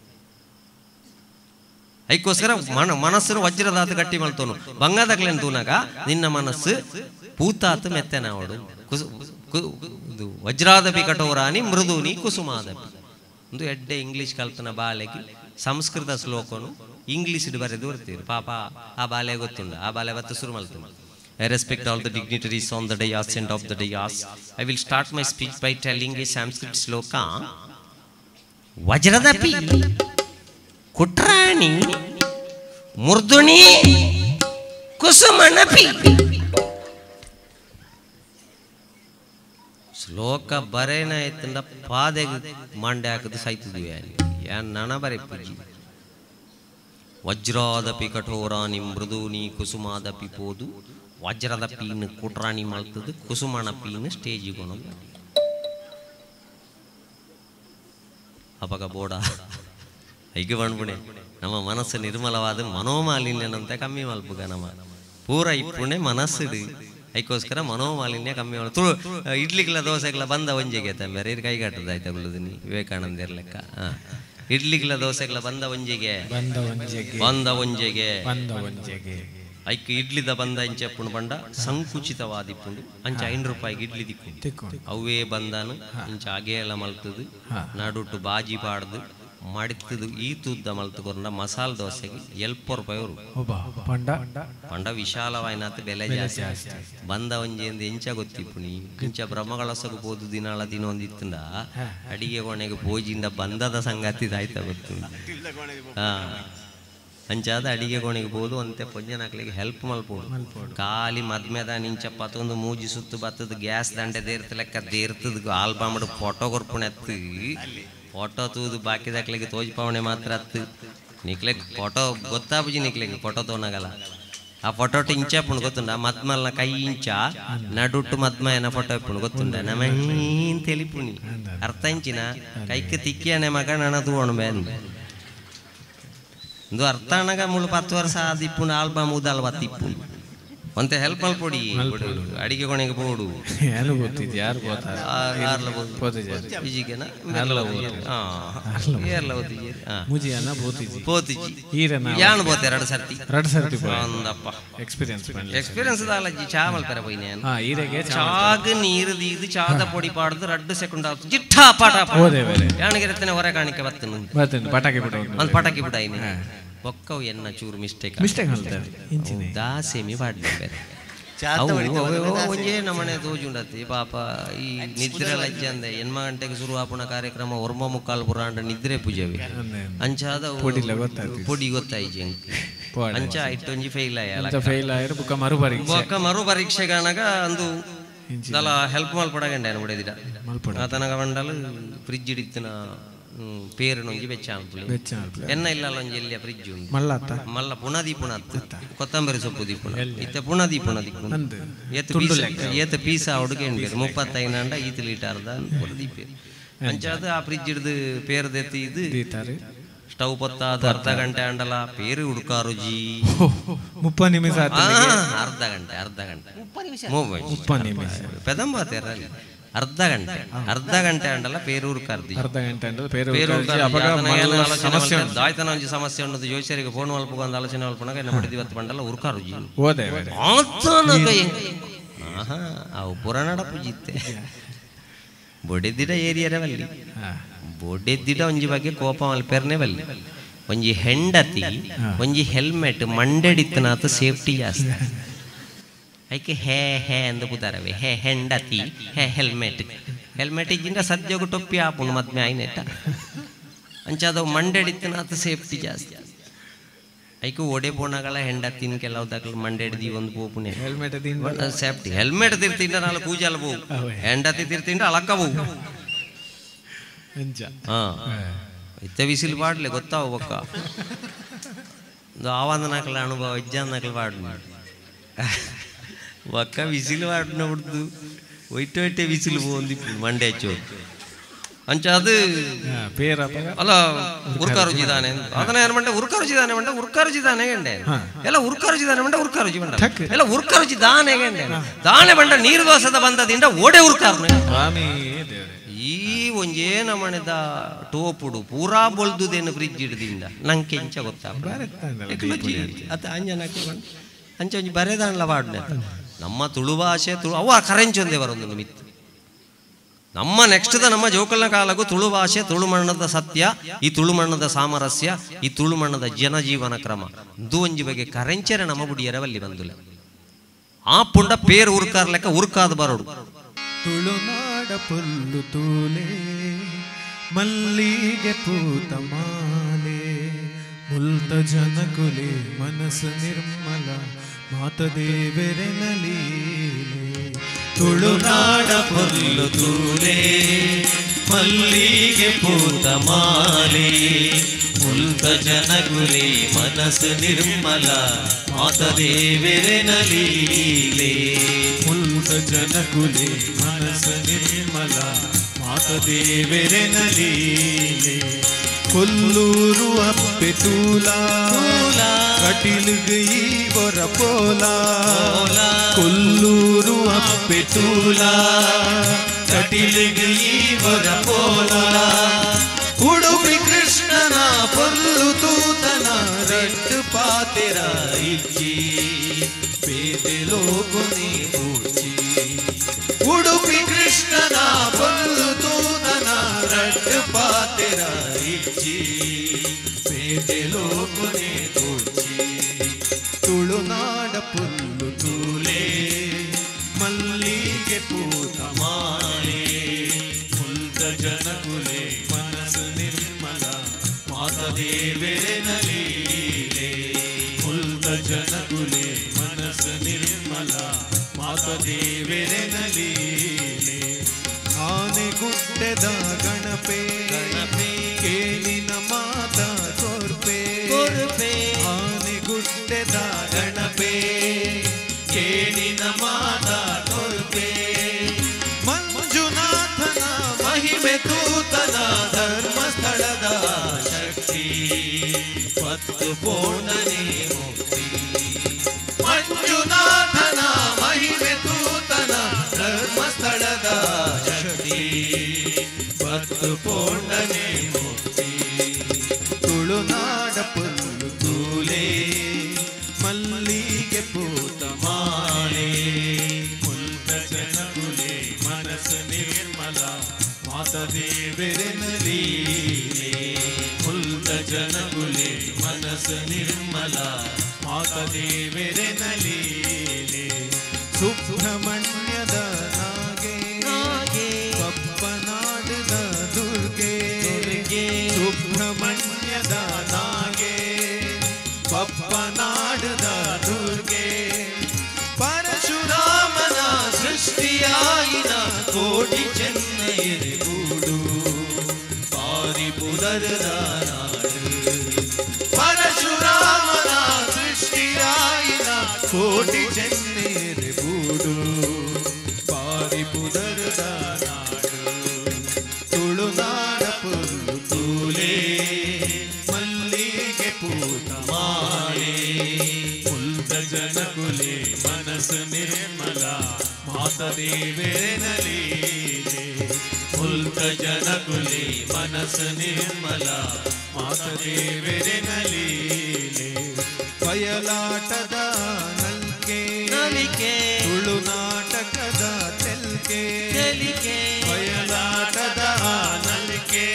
ಐಕೋಸ್ಕರ ಮನ ಮನಸ್ಸನ್ನು ವಜ್ರದಾತ ಗಟ್ಟಿ ಮಲ್ತೋನು ಭಂಗದಾಗ್ಲೇನು ತೂನಾಗ ನಿನ್ನ ಮನಸ್ಸು ಪೂತಾತು ಮೆತ್ತೆನಾವಡು ಕುಸು ವಜ್ರಾದಪಿ ಕಠೋರಾನಿ ಮೃದೂನಿ ಕುಸುಮಾದಪಿ ಒಂದು ಎಡ್ಡೆ ಇಂಗ್ಲೀಷ್ ಕಲ್ತನ ಬಾಲೆಗೆ ಸಂಸ್ಕೃತ ಶ್ಲೋಕನು ಇಂಗ್ಲೀಷ್ ಬರೆದು ಬರ್ತೀರಿ ಪಾಪ ಆ ಬಾಲೆ ಗೊತ್ತುಂಡ ಆ ಬಾಲೆ ಬತ್ತು ಶುರು ಮಲ್ತುಂಡು I respect all the dignitaries on the dais and of the dais. I will start my speech by telling a Sanskrit sloka. Vajradapi, Kutrani, Murduni, Kusumanapi. Sloka barena itanda padeg mandakadu saitudivani. Yan nana bare puji. Vajradapi kathorani murduni kusumadapi podu. ವಜ್ರದ ಪೀನು ಕುಟ್ರಾಣಿ ಮಲ್ತದ್ದು ಕುಸುಮಣ ಪೀನು ಸ್ಟೇಜಿಗೆ ಕೊನೋದು ಅಪಗ ಬೋಡ ಹೀಗೆ ಬಂದ್ಬಿಣೆ ನಮ್ಮ ಮನಸ್ಸು ನಿರ್ಮಲವಾದ ಮನೋಮಾಲಿನ್ಯನಂತೆ ಕಮ್ಮಿ ಮಲ್ಪುಗ ನಮ್ಮ ಪೂರ ಇಪ್ಪುಣೆ ಮನಸ್ಸಿಡು ಅದಕ್ಕೋಸ್ಕರ ಮನೋಮಾಲಿನ್ಯ ಕಮ್ಮಿ ಮಾಡ ತುಳು ಇಡ್ಲಿಗ್ಲ ದೋಸೆಗಳ ಬಂದ ಒಂಜೆಗೆ ಬೇರೆ ಕೈಗಾಟದ ಆಯ್ತಾ ಗುಳುದಿನಿ ವಿವೇಕಾನಂದ ಇರ್ಲೆಕ್ಕ ಹಾ ಇಡ್ಲಿಗ್ಲ ದೋಸೆಗಳ ಬಂದ ಒಂಜೆಗೆ ಬಂದ ಒಂಜೆಗೆ ಐಕ್ ಇಡ್ಲಿದ ಬಂದ ಇಂಚೆಪ್ಪುಂಡು ಬಂಡ ಸಂಕುಚಿತವಾದಿಪ್ಪುಂಡು ಅಂಚ ಐನು ರೂಪಾಯಿಗೆ ಇಡ್ಲಿ ದಿಕ್ಕು ಅವೇ ಬಂದಾನು ಇಂಚ ಅಗೇಳ ಮಲ್ತದು ನಡುಟು ಬಾಜಿ ಪಾಡ್ದು ಮಾಡಿದ್ದು ಈ ತುದ್ದ ಮಲ್ತುಕೊಂಡ ಮಸಾಲ ದೋಸೆಗೆ ಎಲ್ಪ ರೂಪಾಯಿ ಅವರು ಪಂಡ ಪಂಡ ವಿಶಾಲವಾಯಿನಾಥ ಬೆಲೆ ಜಾಸ್ತಿ ಬಂದ ಒಂಜೆಂದು ಎಂಚ ಗೊತ್ತಿಪ್ಪು ನೀ ಇಂಚ ಬ್ರಹ್ಮಗಳಸಗೂ ಹೋದು ದಿನಾಳ ತಿನ್ನೊಂದಿತ್ತಂಡ ಅಡಿಗೆ ಕೋಣೆಗೆ ಪೋಜಿಂದ ಬಂದದ ಸಂಗತಿ ಆಯ್ತಾ ಗೊತ್ತು ಹಾ ಅಂಚಾದ ಅಡಿಗೆ ಕೋಣೆಗೆ ಬೋದು ಅಂತೆ ಪೊಂಜನಕ್ಲಿಗೆ ಹೆಲ್ಪ್ ಮಲ್ಪೋಡು ಖಾಲಿ ಮದ್ಮೆದ ನಿಂಚ ಪತ್ತೊಂದು ಮೂಜಿ ಸುತ್ತು ಬತ್ತದ ಗ್ಯಾಸ್ ದಂಡೆ ದೇರ್ತ ಲೆಕ್ಕ ದೇರ್ತದ ಆಲ್ಬಮ್ ಫೋಟೋ ಕೊರ್ಪುಣೆ ಎತ್ತು ಫೋಟೋ ತೂದು ಬಾಕಿದಕ್ಲಿಗೆ ತೋಜ್ಪಾವಣೆ ಮಾತ್ರ ಹತ್ತು ನಿಕ್ಲೆಗ್ ಫೋಟೋ ಗೊತ್ತಾಪುಜಿ ನಿಕ್ಲೆಗೆ ಫೋಟೋ ತೋನಾಗಲ್ಲ ಆ ಫೋಟೋ ಇಂಚ ಪುಣ್ ಗೊತ್ತುಂಡ ಮದ್ಮಲ್ನ ಕೈ ಇಂಚ ನಡುಟ್ಟು ಮದ್ಮ ಏನ ಫೋಟೋ ಇಪ್ಪುಣ್ ಗೊತ್ತುಂಡ ನಮ್ಮ ಹೀನ್ ತಿಳಿಪುಣಿ ಅರ್ಥ ಇಂಚಿನ ಕೈക്ക് ತಿಕ್ಕಿಯನೆ ಮಗ ನನ್ನ ತೂವಣು ಬೇಂದು ಒಂದು ಅರ್ಥ ಅಣ್ಣಗ ಮುಳು ಪತ್ತು ವರ್ಷ ಆದಿಪ್ಪುಣ ಆಲ್ಬಮ್ ಊದಲ್ ಬತ್ತಿಪ್ಪು ಒಂತೆ ಹೆಲ್ಪ್ ಮಲ್ಪೊಡಿ ಅಡಿಗೆ ಕೊನೆಗೆ ಬೋಡು ಯಾರು ಗೊತ್ತಿದ್ದು ಯಾರು ಯಾನು ಬೋತೆ ಎರಡು ಸರ್ತಿ ಎರಡು ಸರ್ತಿ ಒಂದಪ್ಪ ಎಕ್ಸ್ಪೀರಿಯನ್ಸ್ ಎಕ್ಸ್ಪೀರಿಯನ್ಸ್ ದಾಲಜ್ಜಿ ಚಾ ಮಲ್ಪರ ಪೋಯ್ನೆ ಚಾಗ ನೀರು ದೀದು ಚಾದ ಪೊಡಿ ಪಾಡ್ದು ರಡ್ಡು ಸೆಕೆಂಡ್ ಆಯ್ತು ಜಿಟ್ಟಾ ಪಾಟ ಯಾಣಿಗೆರತ್ತನೆ ಹೊರ ಕಾಣಿಕೆ ಬತ್ತನು ಪಟಾಕಿ ಬಿಡ ಒಂದು ಪಟಾಕಿ ಬಿಡಾಯಿನಿ ಒಕ್ಕವು ಎನ್ನ ಚೂರು ಮಿಸ್ಟೇಕ್ ಮಿಸ್ಟೇಕ್ ದಾಸೇಮಿ ಪಾಡ್ಬೇಕು ಒಂಜೇ ನಮ್ಮನೆ ತೋಜುಂಡತಿ ಪಾಪ ಈ ನಿದ್ರೆ ಲಜ್ಜೆ ಅಂದೆ ಎನ್ಮ ಗಂಟೆಗೆ ಶುರು ಆಪುಣ ಕಾರ್ಯಕ್ರಮ ಒರ್ಮ ಮುಕ್ಕಾಲ್ ಪುರಾಂಡ ನಿದ್ರೆ ಪೂಜೆವಿ ಅಂಚಾದ ಪೊಡಿ ಗೊತ್ತಾಯ್ತು ಅಂಚ ಇಟ್ಟೊಂಜಿ ಫೇಲ್ ಆಯ ಫೇಲ್ ಆಯ್ತು ಬುಕ್ಕ ಮರು ಪರೀಕ್ಷೆ ಬೊಕ್ಕ ಮರು ಪರೀಕ್ಷೆಗಾನಾಗ ಅಂದು ದಲ ಹೆಲ್ಪ್ ಮಲ್ಪಡಗಂಡೆ ಬಿಡದಿಡ ಆತನಗ ಬಂಡಲು ಫ್ರಿಜ್ ಇಡಿತ್ತಿನ పేరు నుంచి వెచ్చాను ఎన్న ఇళ్ళలో వెళ్ళి ఫ్రిడ్జ్ ఉంది మళ్ళా పునాది పునాది కొత్తంబరి సొప్పు దిప్పున ఇత పునాది పునాది ఈత పీస ಹುಡುಗೇನು ಮುಪ್ಪತ್ತೈದು ಅಂಡ ಈತ ಲೀಟರ್ ದೀಪೇರು ಅಂಚಾದ ಆ ಫ್ರಿಡ್ಜ್ ಹಿಡ್ದು ಪೇರು ದೆತ್ತಿ ಇದು ಸ್ಟವ್ ಪೊತ್ತಾದ ಅರ್ಧ ಗಂಟೆ ಅಂಡಲ ಪೇರು ಹುಡುಕಾರು ಜಿ ಮುಪ್ಪ ನಿಮಿಷ ಅರ್ಧ ಗಂಟೆ ಅರ್ಧ ಗಂಟೆ ಪೆದಂಬಾತೇರಲ್ಲಿ ಅರ್ಧ ಗಂಟೆ ಅರ್ಧ ಗಂಟೆ ಅಂಡಲ್ಲ ಪೇರೂರು ಕರ್ದಿ ಅರ್ಧ ಗಂಟೆ ದಾಯ್ತನ ಒಂಜಿ ಸಮಸ್ಯೆ ಉಂಟು ಜೋಶಿಯರಿಗೆ ಫೋನ್ ಮಲ್ಪು ಒಂದು ಆಲೋಚನೆ ಮಲ್ಪನಾಗ ಎನ್ನ ಬಡಿದಿ ಬತ್ತು ಬಂಡಲ್ಲ ಉರ್ಕಾರು ಜಿ ಆಹಾ ಅವು ಪುರಾಣ ಪೂಜಿತ್ತೆ ಬೊಡೆದ್ದಿಡ ಏರಿಯಾರೆ ಬಲ್ಲಿ ಬೊಡೆದ್ದಿಡ ಒಂಜಿ ಬಗ್ಗೆ ಕೋಪ ಮಲ್ಪೇರ್ನೆ ಬಲ್ಲಿ ಒಂಜಿ ಹೆಂಡತಿ ಒಂಜಿ ಹೆಲ್ಮೆಟ್ ಮಂಡೆಡಿತ್ತನಾತ ಸೇಫ್ಟಿ ಜಾಸ್ತಿ ಐಕೆ ಹೇ ಹೇ ಎಂದು ಕೂತಾರವೆ ಹೇ ಹೆಂಡತಿ ಹೇ ಹೆಲ್ಮೆಟ್ ಹೆಲ್ಮೆಟ್ ಇಜ್ಜಿಂದ ಸದ್ಯೋಗ ಟೊಪ್ಪಿ ಆಪುಣು ಮದ್ಮೆ ಆಯ್ನೆಟ್ಟ ಅಂಚಾದವು ಮಂಡೆಡಿತ್ತನಾತ ಸೇಫ್ಟಿ ಜಾಸ್ತಿ ಐಕೆ ಒಡೆ ಬೋಣಗಳ ಹೆಂಡತಿನ ಕೆಲವು ದಾಖಲು ಮಂಡೆಡ್ದಿ ಒಂದು ಪೋಪುಣೆ ಹೆಲ್ಮೆಟ್ ಸೇಫ್ಟಿ ಹೆಲ್ಮೆಟ್ ತಿರ್ತಿಂಡ ನಾಲ್ಕು ಕೂಜಲ್ ಬೋವು ಹೆಂಡತಿ ತಿರ್ತಿಂಡ ಅಲಕ್ಕ ಬೋವು ಹಾ ಇತ್ತ ಬಿಸಿಲು ಪಾಡ್ಲೆ ಗೊತ್ತಾವ ಬೊಕ್ಕ ಆವಂದ ನಾಕಲ ಅನುಭವ ಇಜ್ಜಾನ್ ನಾಕಲು ಪಾಡ್ಲಿ ಒಕ್ಕ ವಿಸಿಲು ಪಾಡಿನ ಬಿಡ್ದು ಒಯ್ಟು ಒಯ್ಟೆ ವಿಸಿಲು ಹೋಗಿ ಮಂಡೆ ಹಚ್ಚು ಅಂಚ ಅದು ಅಲ್ಲ ಉರ್ಕಾರುಜಿದಾನೆ ಅದನ್ನ ಏನ್ ಮಂಡೆ ಉರ್ಕಾರುಜಿದಾನೆ ಮಂಡೆ ಉರ್ಕಾರುಜಿದಾನೆ ಗಂಡೆ ಎಲ್ಲ ಉರ್ಕಾರುಜಿದಾನೆ ಮಂಡೆ ಉರ್ಕಾರುಜಿ ಮಂಡ ಎಲ್ಲ ಉರ್ಕಾರುಜಿ ದಾನೆ ಗಂಡೆ ದಾನೆ ಬಂಡ ನೀರು ದೋಸದ ಬಂದದಿಂದ ಓಡೆ ಉರ್ಕಾರ್ನೆ ಈ ಒಂಜೇ ನಮನೆದ ಟೋಪುಡು ಪೂರಾ ಬೊಲ್ದುದೇನು ಫ್ರಿಜ್ ಹಿಡ್ದಿಂದ ನಂಗೆ ಕೆಂಚ ಗೊತ್ತಾ ಅತ್ತ ಅಂಜನಕ್ಕೆ ಅಂಚ ಒಂಜಿ ಬರೆದಾನ್ಲ ಪಾಡ್ನೆ ನಮ್ಮ ತುಳು ಭಾಷೆ ತುಳು ಅವ ಕರೆಂಚೊಂದೇ ಬರೋದು ನಿಮಿತ್ತ ನಮ್ಮ ನೆಕ್ಸ್ಟ್ ದ ನಮ್ಮ ಜೋಕಲ್ನ ಕಾಲಗೂ ತುಳು ಭಾಷೆ ತುಳು ಮಣ್ಣದ ಸತ್ಯ ಈ ತುಳು ಮಣ್ಣದ ಸಾಮರಸ್ಯ ಈ ತುಳು ಮಣ್ಣದ ಜನಜೀವನ ಕ್ರಮ ಇದು ಒಂಜಿ ಬಗ್ಗೆ ಕರೆಂಚರೆ ನಮ್ಮ ಬುಡಿಯರವಲ್ಲಿ ಬಂದುಲೆ ಆ ಪುಂಡ ಪೇರು ಉರ್ಕಾರ್ ಲೆಕ್ಕ ಉರ್ಕಾದ ಬರೋಡು ತುಳುನಾಡ ಪುಲ್ಲು ತೂಲೆ ಮಲ್ಲಿಗೆ ಪೂತ ಮಾಲೆ ಮುಲ್ತ ಜನಕುಲೆ ಮನಸ್ಸು ನಿರ್ಮಲ ಮಾತ ದೇವರನಲಿ ತುಳುನಾಡ ಪುಲ್ಲು ತೂಲೆ ಮಲ್ಲಿಗೆ ಪೂತ ಮಾಲೆ ಮುಲ್ತ ಜನಕುಲೆ ಮನಸ್ಸು ನಿರ್ಮಲ ಮಾತ ದೇವರನಲಿ ಮುಲ್ತ ಜನಕುಲೆ ಮನಸ್ಸು ನಿರ್ಮಲ ಮಾತ ದೇವರನಲಿ ಕೊಲ್ಲೂರು ಅಪ್ಪೆ ತೂಲಾ ಕಟಿಲುಗೆ ಈ ಬೊರ ಪೋಲಾ ಕೊಲ್ಲೂರು ಅಪ್ಪೆ ತೂಲಾ ಕಟಿಲುಗೆ ಈ ಬೊರ ಪೋಲಾ ಉಡುಪಿ ಕೃಷ್ಣನ ಪೊಲ್ಲು ತೂತನ ರೆಟ್ಟು ಪಾತೆರ ಇಚ್ಚಿ ಪೇದೆ ಲೋಕುನಿ ಪೂಚಿ ಉಡುಪಿ ಕೃಷ್ಣನ ಪೊಲ್ಲು ತೂತನ ರೆಟ್ಟು ಪಾತೆರ ಇಚ್ಚಿ ಪುಲ್ಲು ತೂಲೆ ಮಲ್ಲಿಗೆ ಪೂತ ಮಾಲೆ ಮುಲ್ತ ಜನಕುಲೆ ಮನಸ್ಸು ನಿರ್ಮಲ ಮಾತ ದೇವರನಲೀಲೆ ಮುಲ್ತ ಜನಕುಲೆ ಮನಸ್ಸು ನಿರ್ಮಲ ಮಾತ ದೇವರನಲೀಲೆ ಆನೆ ಗುಡ್ಡೆದ ಗಣಪೆ ಗಣಪೆ ಕೇಳಿನ ಮಾತ ಕೊರ್ಪೆ ಕೊರ್ಪೆ ಆನೆ ಗುಡ್ಡೆದ ಗಣಪೆ ಕೇಳಿನ ಮಾತ ಕೊರ್ಪೆ ಮಂಜುನಾಥನ ಮಹಿಮೆ ತೂತನ ಧರ್ಮಸ್ಥಳದ ಶಕ್ತಿ ಪತ್ತು ಪೂರ್ಣನೇ ಮುಕ್ತಿ ಮಂಜುನಾಥನ ಮಹಿಮೆ ತೂತನ ಧರ್ಮಸ್ಥಳದ ಶಕ್ತಿ ಪತ್ತು ಪೂರ್ಣನೇ ಮುಕ್ತಿ ತುಳುನಾಡ ಪುಲ್ಲು ತೂಲೆ ಮಲ್ಲಿಗೆ ಪೂತ ಮಾಲೆ ಮುಲ್ತ ಜನಕುಲೆ ಮನಸ್ಸು ನಿರ್ಮಲ ಮಾತ ದೇವರನಲೀಲೆ ಮುಲ್ತ ಜನಕುಲೆ ಮನಸ್ಸು ನಿರ್ಮಲ ಮಾತ ದೇವರನಲೀಲೆ ಸುಬ್ರಹ್ಮಣ್ಯದ ನಾಗೆ ನಾಗೆ ಪಪ್ಪನಾಡದ ದುರ್ಗೆ ದುರ್ಗೆ ಸುಬ್ರಹ್ಮಣ್ಯದ ನಾಗೆ ಪಪ್ಪನಾಡದ ದುರ್ಗೆ ಪರಶುರಾಮನ ಸೃಷ್ಟಿಯಾಯಿನ ಕೋಟಿ ಚೆನ್ನೈರೆ ಗೂಡು ಪಾರಿಪುರದ ನಾಡು ಪರಶುರಾಮನ ಸೃಷ್ಟಿಯಾಯಿನ ಕೋಟಿ ಚೆನ್ನೈರೆ ಗೂಡು ಪಾರಿಪುರದ ನಾಡು ತುಳುನಾಡ ಪುಲ್ಲು ತೂಲೆ ಮಲ್ಲಿಗೆ ಪೂತ ಮಾಲೆ ಮುಲ್ತ ಜನಕುಲೆ ಮನಸ್ಸು ನಿರ್ಮಲ ಮಾತ ದೇವರನಲೀಲೆ ಮುಲ್ತ ಜನಕುಲೆ ಮನಸ್ಸು ನಿರ್ಮಲ ಮಾತ ದೇವರನಲೀಲೆ ಬಯಲಾಟದ ನಲ್ಕೆ ನಲಿಕೆ ತುಳುನಾಟಕದ ತೆಲ್ಕೆ ತೆಲಿಕೆ ಬಯಲಾಟದ ನಲ್ಕೆ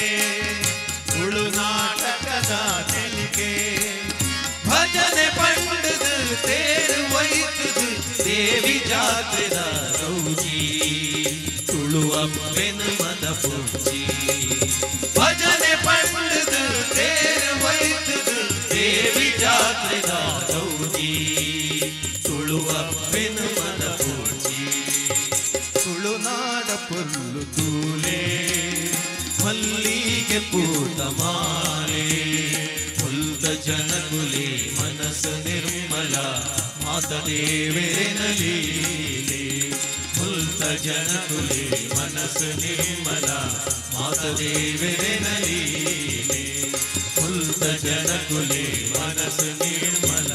ತುಳುನಾಟಕದ ತೆಲಿಕೆ ಭಜನೆ ಪಂಡದು ತೇರು ಒಯ್ತದು ದೇವಿ ಜಾತ್ರೆದ ರೌಜಿ ತುಳುವಪ್ಪೆನ ಮದ ಪೂಜಿ ಭಜನೆ ಪಂಡದು ತೇರು ಒಯ್ತದು ದೇವಿ ಜಾತ್ರೆದ ರೌಜಿ ತುಳುವಪ್ಪೆನ ಮದ ಪೂಜಿ ತುಳುನಾಡ ಪುಲ್ಲು ತೂಲೆ ಮಲ್ಲಿಗೆ ಪೂತ ಮಾಲೆ ಮುಲ್ತ ಜನಕುಲೆ ಮನಸ್ಸು ನಿರ್ಮಲ ಮಾತ ದೇವರನಲೀಲೆ ಮುಲ್ತ ಜನಕುಲೆ ಮನಸ್ಸು ನಿರ್ಮಲ ಮಾತ ದೇವರನಲೀಲೆ ಮುಲ್ತ ಜನಕುಲೆ ಮನಸ್ಸು ನಿರ್ಮಲ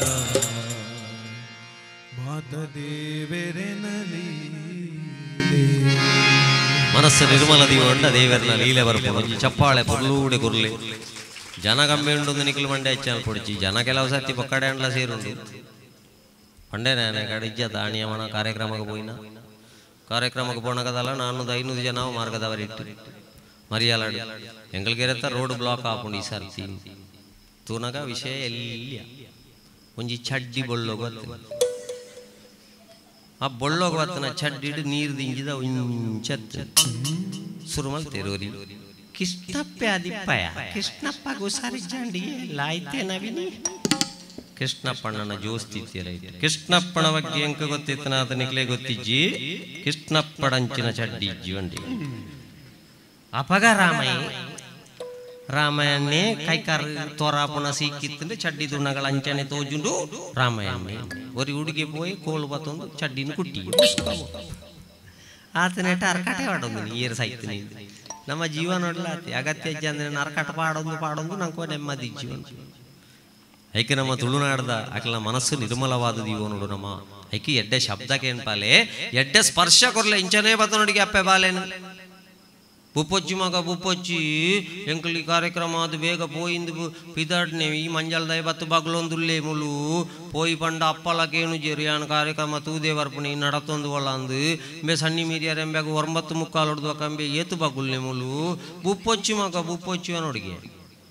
ಮಾತ ದೇವರನಲೀಲೆ ಮನಸ್ಸು ನಿರ್ಮಲ ದೀವಂಡ ದೇವರನ ಲೀಲೆ ಬರ್ಬೋದು ಚಪ್ಪಾಳೆ ಪುರ್ಲೂಡೆ ಕುರ್ಲೆ ಜನ ಕಮ್ಮಿ ಉಂಡು ನಿಖಿಲ್ ಮಂಡೆ ಹೆಚ್ಚಾಲ್ పొడిచి ಜನ ಕೆಲವು ಸರ್ತಿ ಪಕ್ಕಡೆ ಅಂಡ್ಲ ಸೇರುಂಡು ಪಂಡೆ ನಾನೇ ಕಡೆ ಇಜ್ಜ ದಾಣಿಯಮನ ಕಾರ್ಯಕ್ರಮಕ್ಕೆ పోయినా ಕಾರ್ಯಕ್ರಮಕ್ಕೆ போன ಕದಲ್ಲ ನಾನು ಐನೂರು ಜನ ಮಾರ್ಗದವರಿಟ್ಟು ಮರಿಯಾಲಾಡು ಎಂಗಲ್ಗೆರೆತ್ತ ರೋಡ್ ಬ್ಲಾಕ್ ಆಪುಂಡು ಈ ಸರ್ತಿ ತೂನಗ ವಿಷಯ ಎಲ್ಲಿಯ ಒಂಜಿ ಚಡ್ಡಿ ಬೊಳ್ಳೋಗ ಆ ಬೊಳ್ಳೋಗ ಬತ್ತನ ಚಡ್ಡಿಡು ನೀರು ದಿಂಗಿದ ಒಂಚತ್ ಸುರುಮಲ್ ತೆರೋರಿ ಕೃಷ್ಣಪ್ಪ ಅದಿಪ್ಪಯ ಕೃಷ್ಣಪ್ಪಗೂ ಸಾರಿ ಜಾಂಡಿಗೆ ಎಲ್ಲ ಆಯ್ತೆ ನವೀನಿ ಕೃಷ್ಣಪ್ಪಣ್ಣನ ಜೋಸ್ತಿತ್ತೀರ ಕೃಷ್ಣಪ್ಪನ ಬಗ್ಗೆ ಎಂಕ ಗೊತ್ತಿತ್ತನ ಆತನಿಕ್ಲೆ ಗೊತ್ತಿಜ್ಜಿ ಕೃಷ್ಣಪ್ಪಡಂಚಿನ ಚಡ್ಡಿ ಇಜ್ಜಿ ಒಂಡಿ ಅಪಗ ರಾಮಯ್ಯ ರಾಮಯ್ಯನ್ನೇ ಕೈಕಾರ್ ತೋರಾಪುನ ಸೀಕಿತ್ತಂದ್ರೆ ಚಡ್ಡಿ ದುಣ್ಣಗಳ ಅಂಚನೆ ತೋಜುಂಡು ರಾಮಯ್ಯನ್ನೇ ಒರಿ ಹುಡುಗಿ ಪೋಯಿ ಕೋಲು ಬತ್ತೊಂದು ಚಡ್ಡಿನ ಕುಟ್ಟಿ ಆತನೇಟ ಅರ್ಕಾಟೆ ಪಾಡೊಂದು ಏರ್ ಸಾಯ್ತೀನಿ ನಮ್ಮ ಜೀವ ನೋಡ್ಲಾತಿ ಅಗತ್ಯ ಅಂದ್ರೆ ನರಕಟ ಪಾಡೊಂದು ಪಾಡೊಂದು ನಂಕೋ ನೆಮ್ಮದಿ ಜೀವನ ಐಕೆ ನಮ್ಮ ತುಳುನಾಡದ ಅಕಲ ಮನಸ್ಸು ನಿರ್ಮಲವಾದ ದೀವ ನೋಡು ನಮ್ಮ ಐಕಿ ಎಡ್ಡೆ ಶಬ್ದ ಕೇಳ್ಪಾಲೆ ಎಡ್ಡೆ ಸ್ಪರ್ಶ ಕೊರ್ಲೆ ಇಂಚನೇ ಬತ್ತ ನೋಡಿಗೆ ಅಪ್ಪೆ ಬಾಲೇನು ಬುಪ್ಪೊಚ್ಚಿ ಮಗ ಬುಪ್ಪೊಚ್ಚಿ ಎಂಕಲಿ ಕಾರ್ಯಕ್ರಮ ಅದು ಬೇಗ ಪೋಯಿಂದು ಪಿದಾಡ್ನೆ ಈ ಮಂಜಲ್ದಾಯ ಬತ್ತು ಬಗ್ಲೊಂದುಲ್ಲೇ ಮುಲು ಪೋಯಿ ಪಂಡ ಅಪ್ಪಲಕೇನು ಜೆರಿಯಾನ ಕಾರ್ಯಕ್ರಮ ತೂದೇ ವರ್ಪಣಿ ನಡತೊಂದು ಒಳ್ಳಂದು ಬೆ ಸಣ್ಣಿ ಮೀರಿಯರ್ ಎಂಬೆಗ ಒಂಬತ್ತು ಮುಕ್ಕಾಲು ಹೊಡೆದು ಕಂಬೆ ಏತು ಬಗ್ಗುಲ್ಲೆ ಮುಲು ಬುಪ್ಪೊಚ್ಚಿ ಮಗ ಬುಪ್ಪೊಚ್ಚಿ ನೋಡಿಗೆ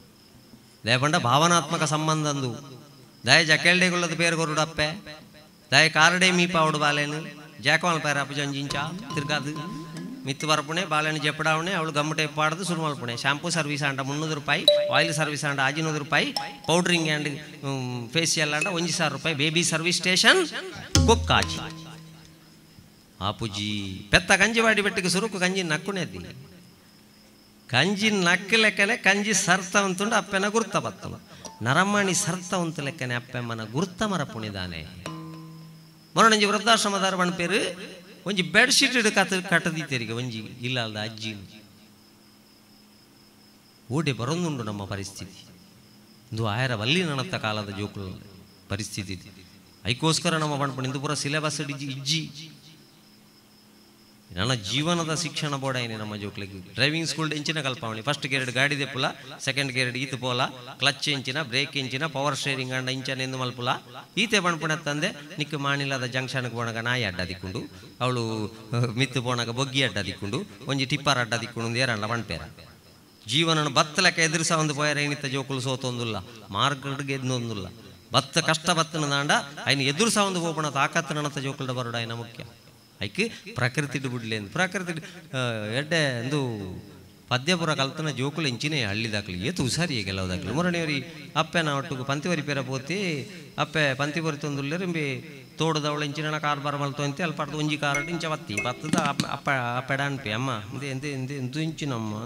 ದಯ ಪಂಡ ಭಾವನಾತ್ಮಕ ಸಂಬಂಧ ಅಂದು ದಯ ಜಕೆಲ್ಡೆಗುಳ್ಳದ ಪೇರು ಕೊರುಡಪ್ಪೆ దాయ కారడే మీ పావుడు బాలేను జాకవాళ్ళ పేరు అప్పజంజించా తిరగాదు మిత్తు వరపునే బాలేని చెప్పడావునే ಅವಳು గమ్మటే పాడదు సురుమల్పునే షాంపూ సర్వీస్ అంట మున్నూరు రూపాయి ఆయిల్ సర్వీస్ అంట ఆజినూరు రూపాయి పౌడరింగ్ అండ్ ఫేషియల్ అంట ಒಂಜಿ ಸಾವಿರ ರೂಪಾಯಿ ಬೇಬಿ ಸರ್ವಿಸ್ ಸ್ಟೇಷನ್ కుక్కాచి ఆపుజీ పెద్ద కంజి వాడి పెట్టికి సురుకు కంజి నక్కునేది కంజి నక్కు లెక్కనే కంజి సర్తవంతుండు అప్పెన గుర్తపత్తలు ನರಮ್ಮಣಿ ಸರ್ತ ಲೆಕ್ಕನೆ ಅಪ್ಪೆಮ್ಮನ ಗುರ್ತ ಮರಪುಣಿದಾನೆ ಮೊನ್ನೆ ವೃದ್ಧಾಶ್ರಮದಾರ ಬಣ್ಣ ಪೇರು ಒಂಜಿ ಬೆಡ್ಶೀಟ್ ಇಡು ಕತ್ ಕಟ್ಟದಿತ್ತೇರಿಗೆ ಒಂಜಿ ಇಲ್ಲ ಅಲ್ದ ಅಜ್ಜಿ ಓಡೆ ಬರೊಂದುಂಡು ನಮ್ಮ ಪರಿಸ್ಥಿತಿ ಇಂದು ಆಯರ ವಲ್ಲಿ ನನ್ನತ್ತ ಕಾಲದ ಜೋಕುಲ ಪರಿಸ್ಥಿತಿ ಐಕೋಸ್ಕರ ನಮ್ಮ ಬಣ್ಣ ಇಂದು ಪೂರ ಸಿಲೆಬಸ್ ಇಜ್ಜಿ ಇಜ್ಜಿ ನನ್ನ ಜೀವನದ ಶಿಕ್ಷಣ ಬೋರ್ಡ್ ಆಯ್ನೆ ನಮ್ಮ ಜೋಕ್ಲಿಗೆ ಡ್ರೈವಿಂಗ್ ಸ್ಕೂಲ್ ಎಂಚಿನ ಕಲ್ಪಾವಣಿ ಫಸ್ಟ್ ಗೇರ್ಡ್ ಗಾಡಿ ದೆಪ್ಪುಲ ಸೆಕೆಂಡ್ ಗೇರ್ಡ್ ಈತು ಪೋಲ ಕ್ಲಚ್ ಎಂಚಿನ ಬ್ರೇಕ್ ಎಂಚಿನ ಪವರ್ ಸ್ಟೇರಿಂಗ್ ಅಂಡ ಇಂಚನ ಎಂದು ಮಲ್ಪುಲ ಈತೆ ಬಣ್ಪುಣ ತಂದೆ ನಿಕ್ಕು ಮಾಣಿಲ್ಲದ ಜಂಕ್ಷನ್ಗೆ ಪೋಣಗ ನಾಯಿ ಅಡ್ಡ ದಿಕ್ಕೊಂಡು ಅವಳು ಮಿತ್ತು ಪೋಣಗ ಬೊಗ್ಗಿ ಅಡ್ಡ ದಿಕ್ಕೊಂಡು ಒಂಜಿ ಟಿಪ್ಪರ್ ಅಡ್ಡ ದಿಕ್ಕೊಂಡು ಏರಣ್ಣ ಬಣ್ಪೇರ ಜೀವನ ಬತ್ತಲಕ್ಕೆ ಎದುರಿಸ ಒಂದು ಪೋಯರ ಏನಿತ್ತ ಜೋಕುಲು ಸೋತೊಂದುಲ್ಲ ಮಾರ್ಗಡ್ಗೆ ಎದ್ದೊಂದುಲ್ಲ ಬತ್ತ ಕಷ್ಟ ಬತ್ತನ ದಾಂಡ ಐನು ಎದುರಿಸ ಒಂದು ಹೋಗೋಣ ತಾಕತ್ತು ನನ್ನತ್ತ ಜೋಕುಲ್ಡ ಬರೋಡ ಐನ ಮುಖ್ಯ ಐಕೆ ಪ್ರಕೃತಿ ಬಿಡ್ಲಿ ಅಂತ ಪ್ರಕೃತಿ ಎಡ್ಡೆ ಒಂದು ಪದ್ಯಪುರ ಕಲ್ತನ ಜೋಕುಲು ಎಂಚಿನೇ ಹಳ್ಳಿ ದಾಖಲಿ ಏತು ಹುಷಾರಿ ಕೆಲವು ದಾಖಲು ಮೊರಣಿಯವರಿ ಅಪ್ಪೆನ ಒಟ್ಟಿಗೆ ಪಂತಿವರಿ ಪೇರ ಪೋತಿ ಅಪ್ಪೆ ಪಂತಿವರಿ ತೊಂದುಲ್ಲೆ ರಿಂಬಿ ತೋಡದವಳು ಎಂಚಿನ ಕಾರ್ ಬರಮಲ್ತು ಅಂತ ಅಲ್ಲಿ ಪಡ್ದು ಒಂಜಿ ಕಾರ್ ಇಂಚ ಬತ್ತಿ ಬತ್ತದ ಅಪ್ಪ ಅಪ್ಪೆಡ ಅನ್ಪಿ ಅಮ್ಮ ಎಂದೆ ಎಂದೆ ಎಂದೆ ಎಂದು ಇಂಚಿನಮ್ಮ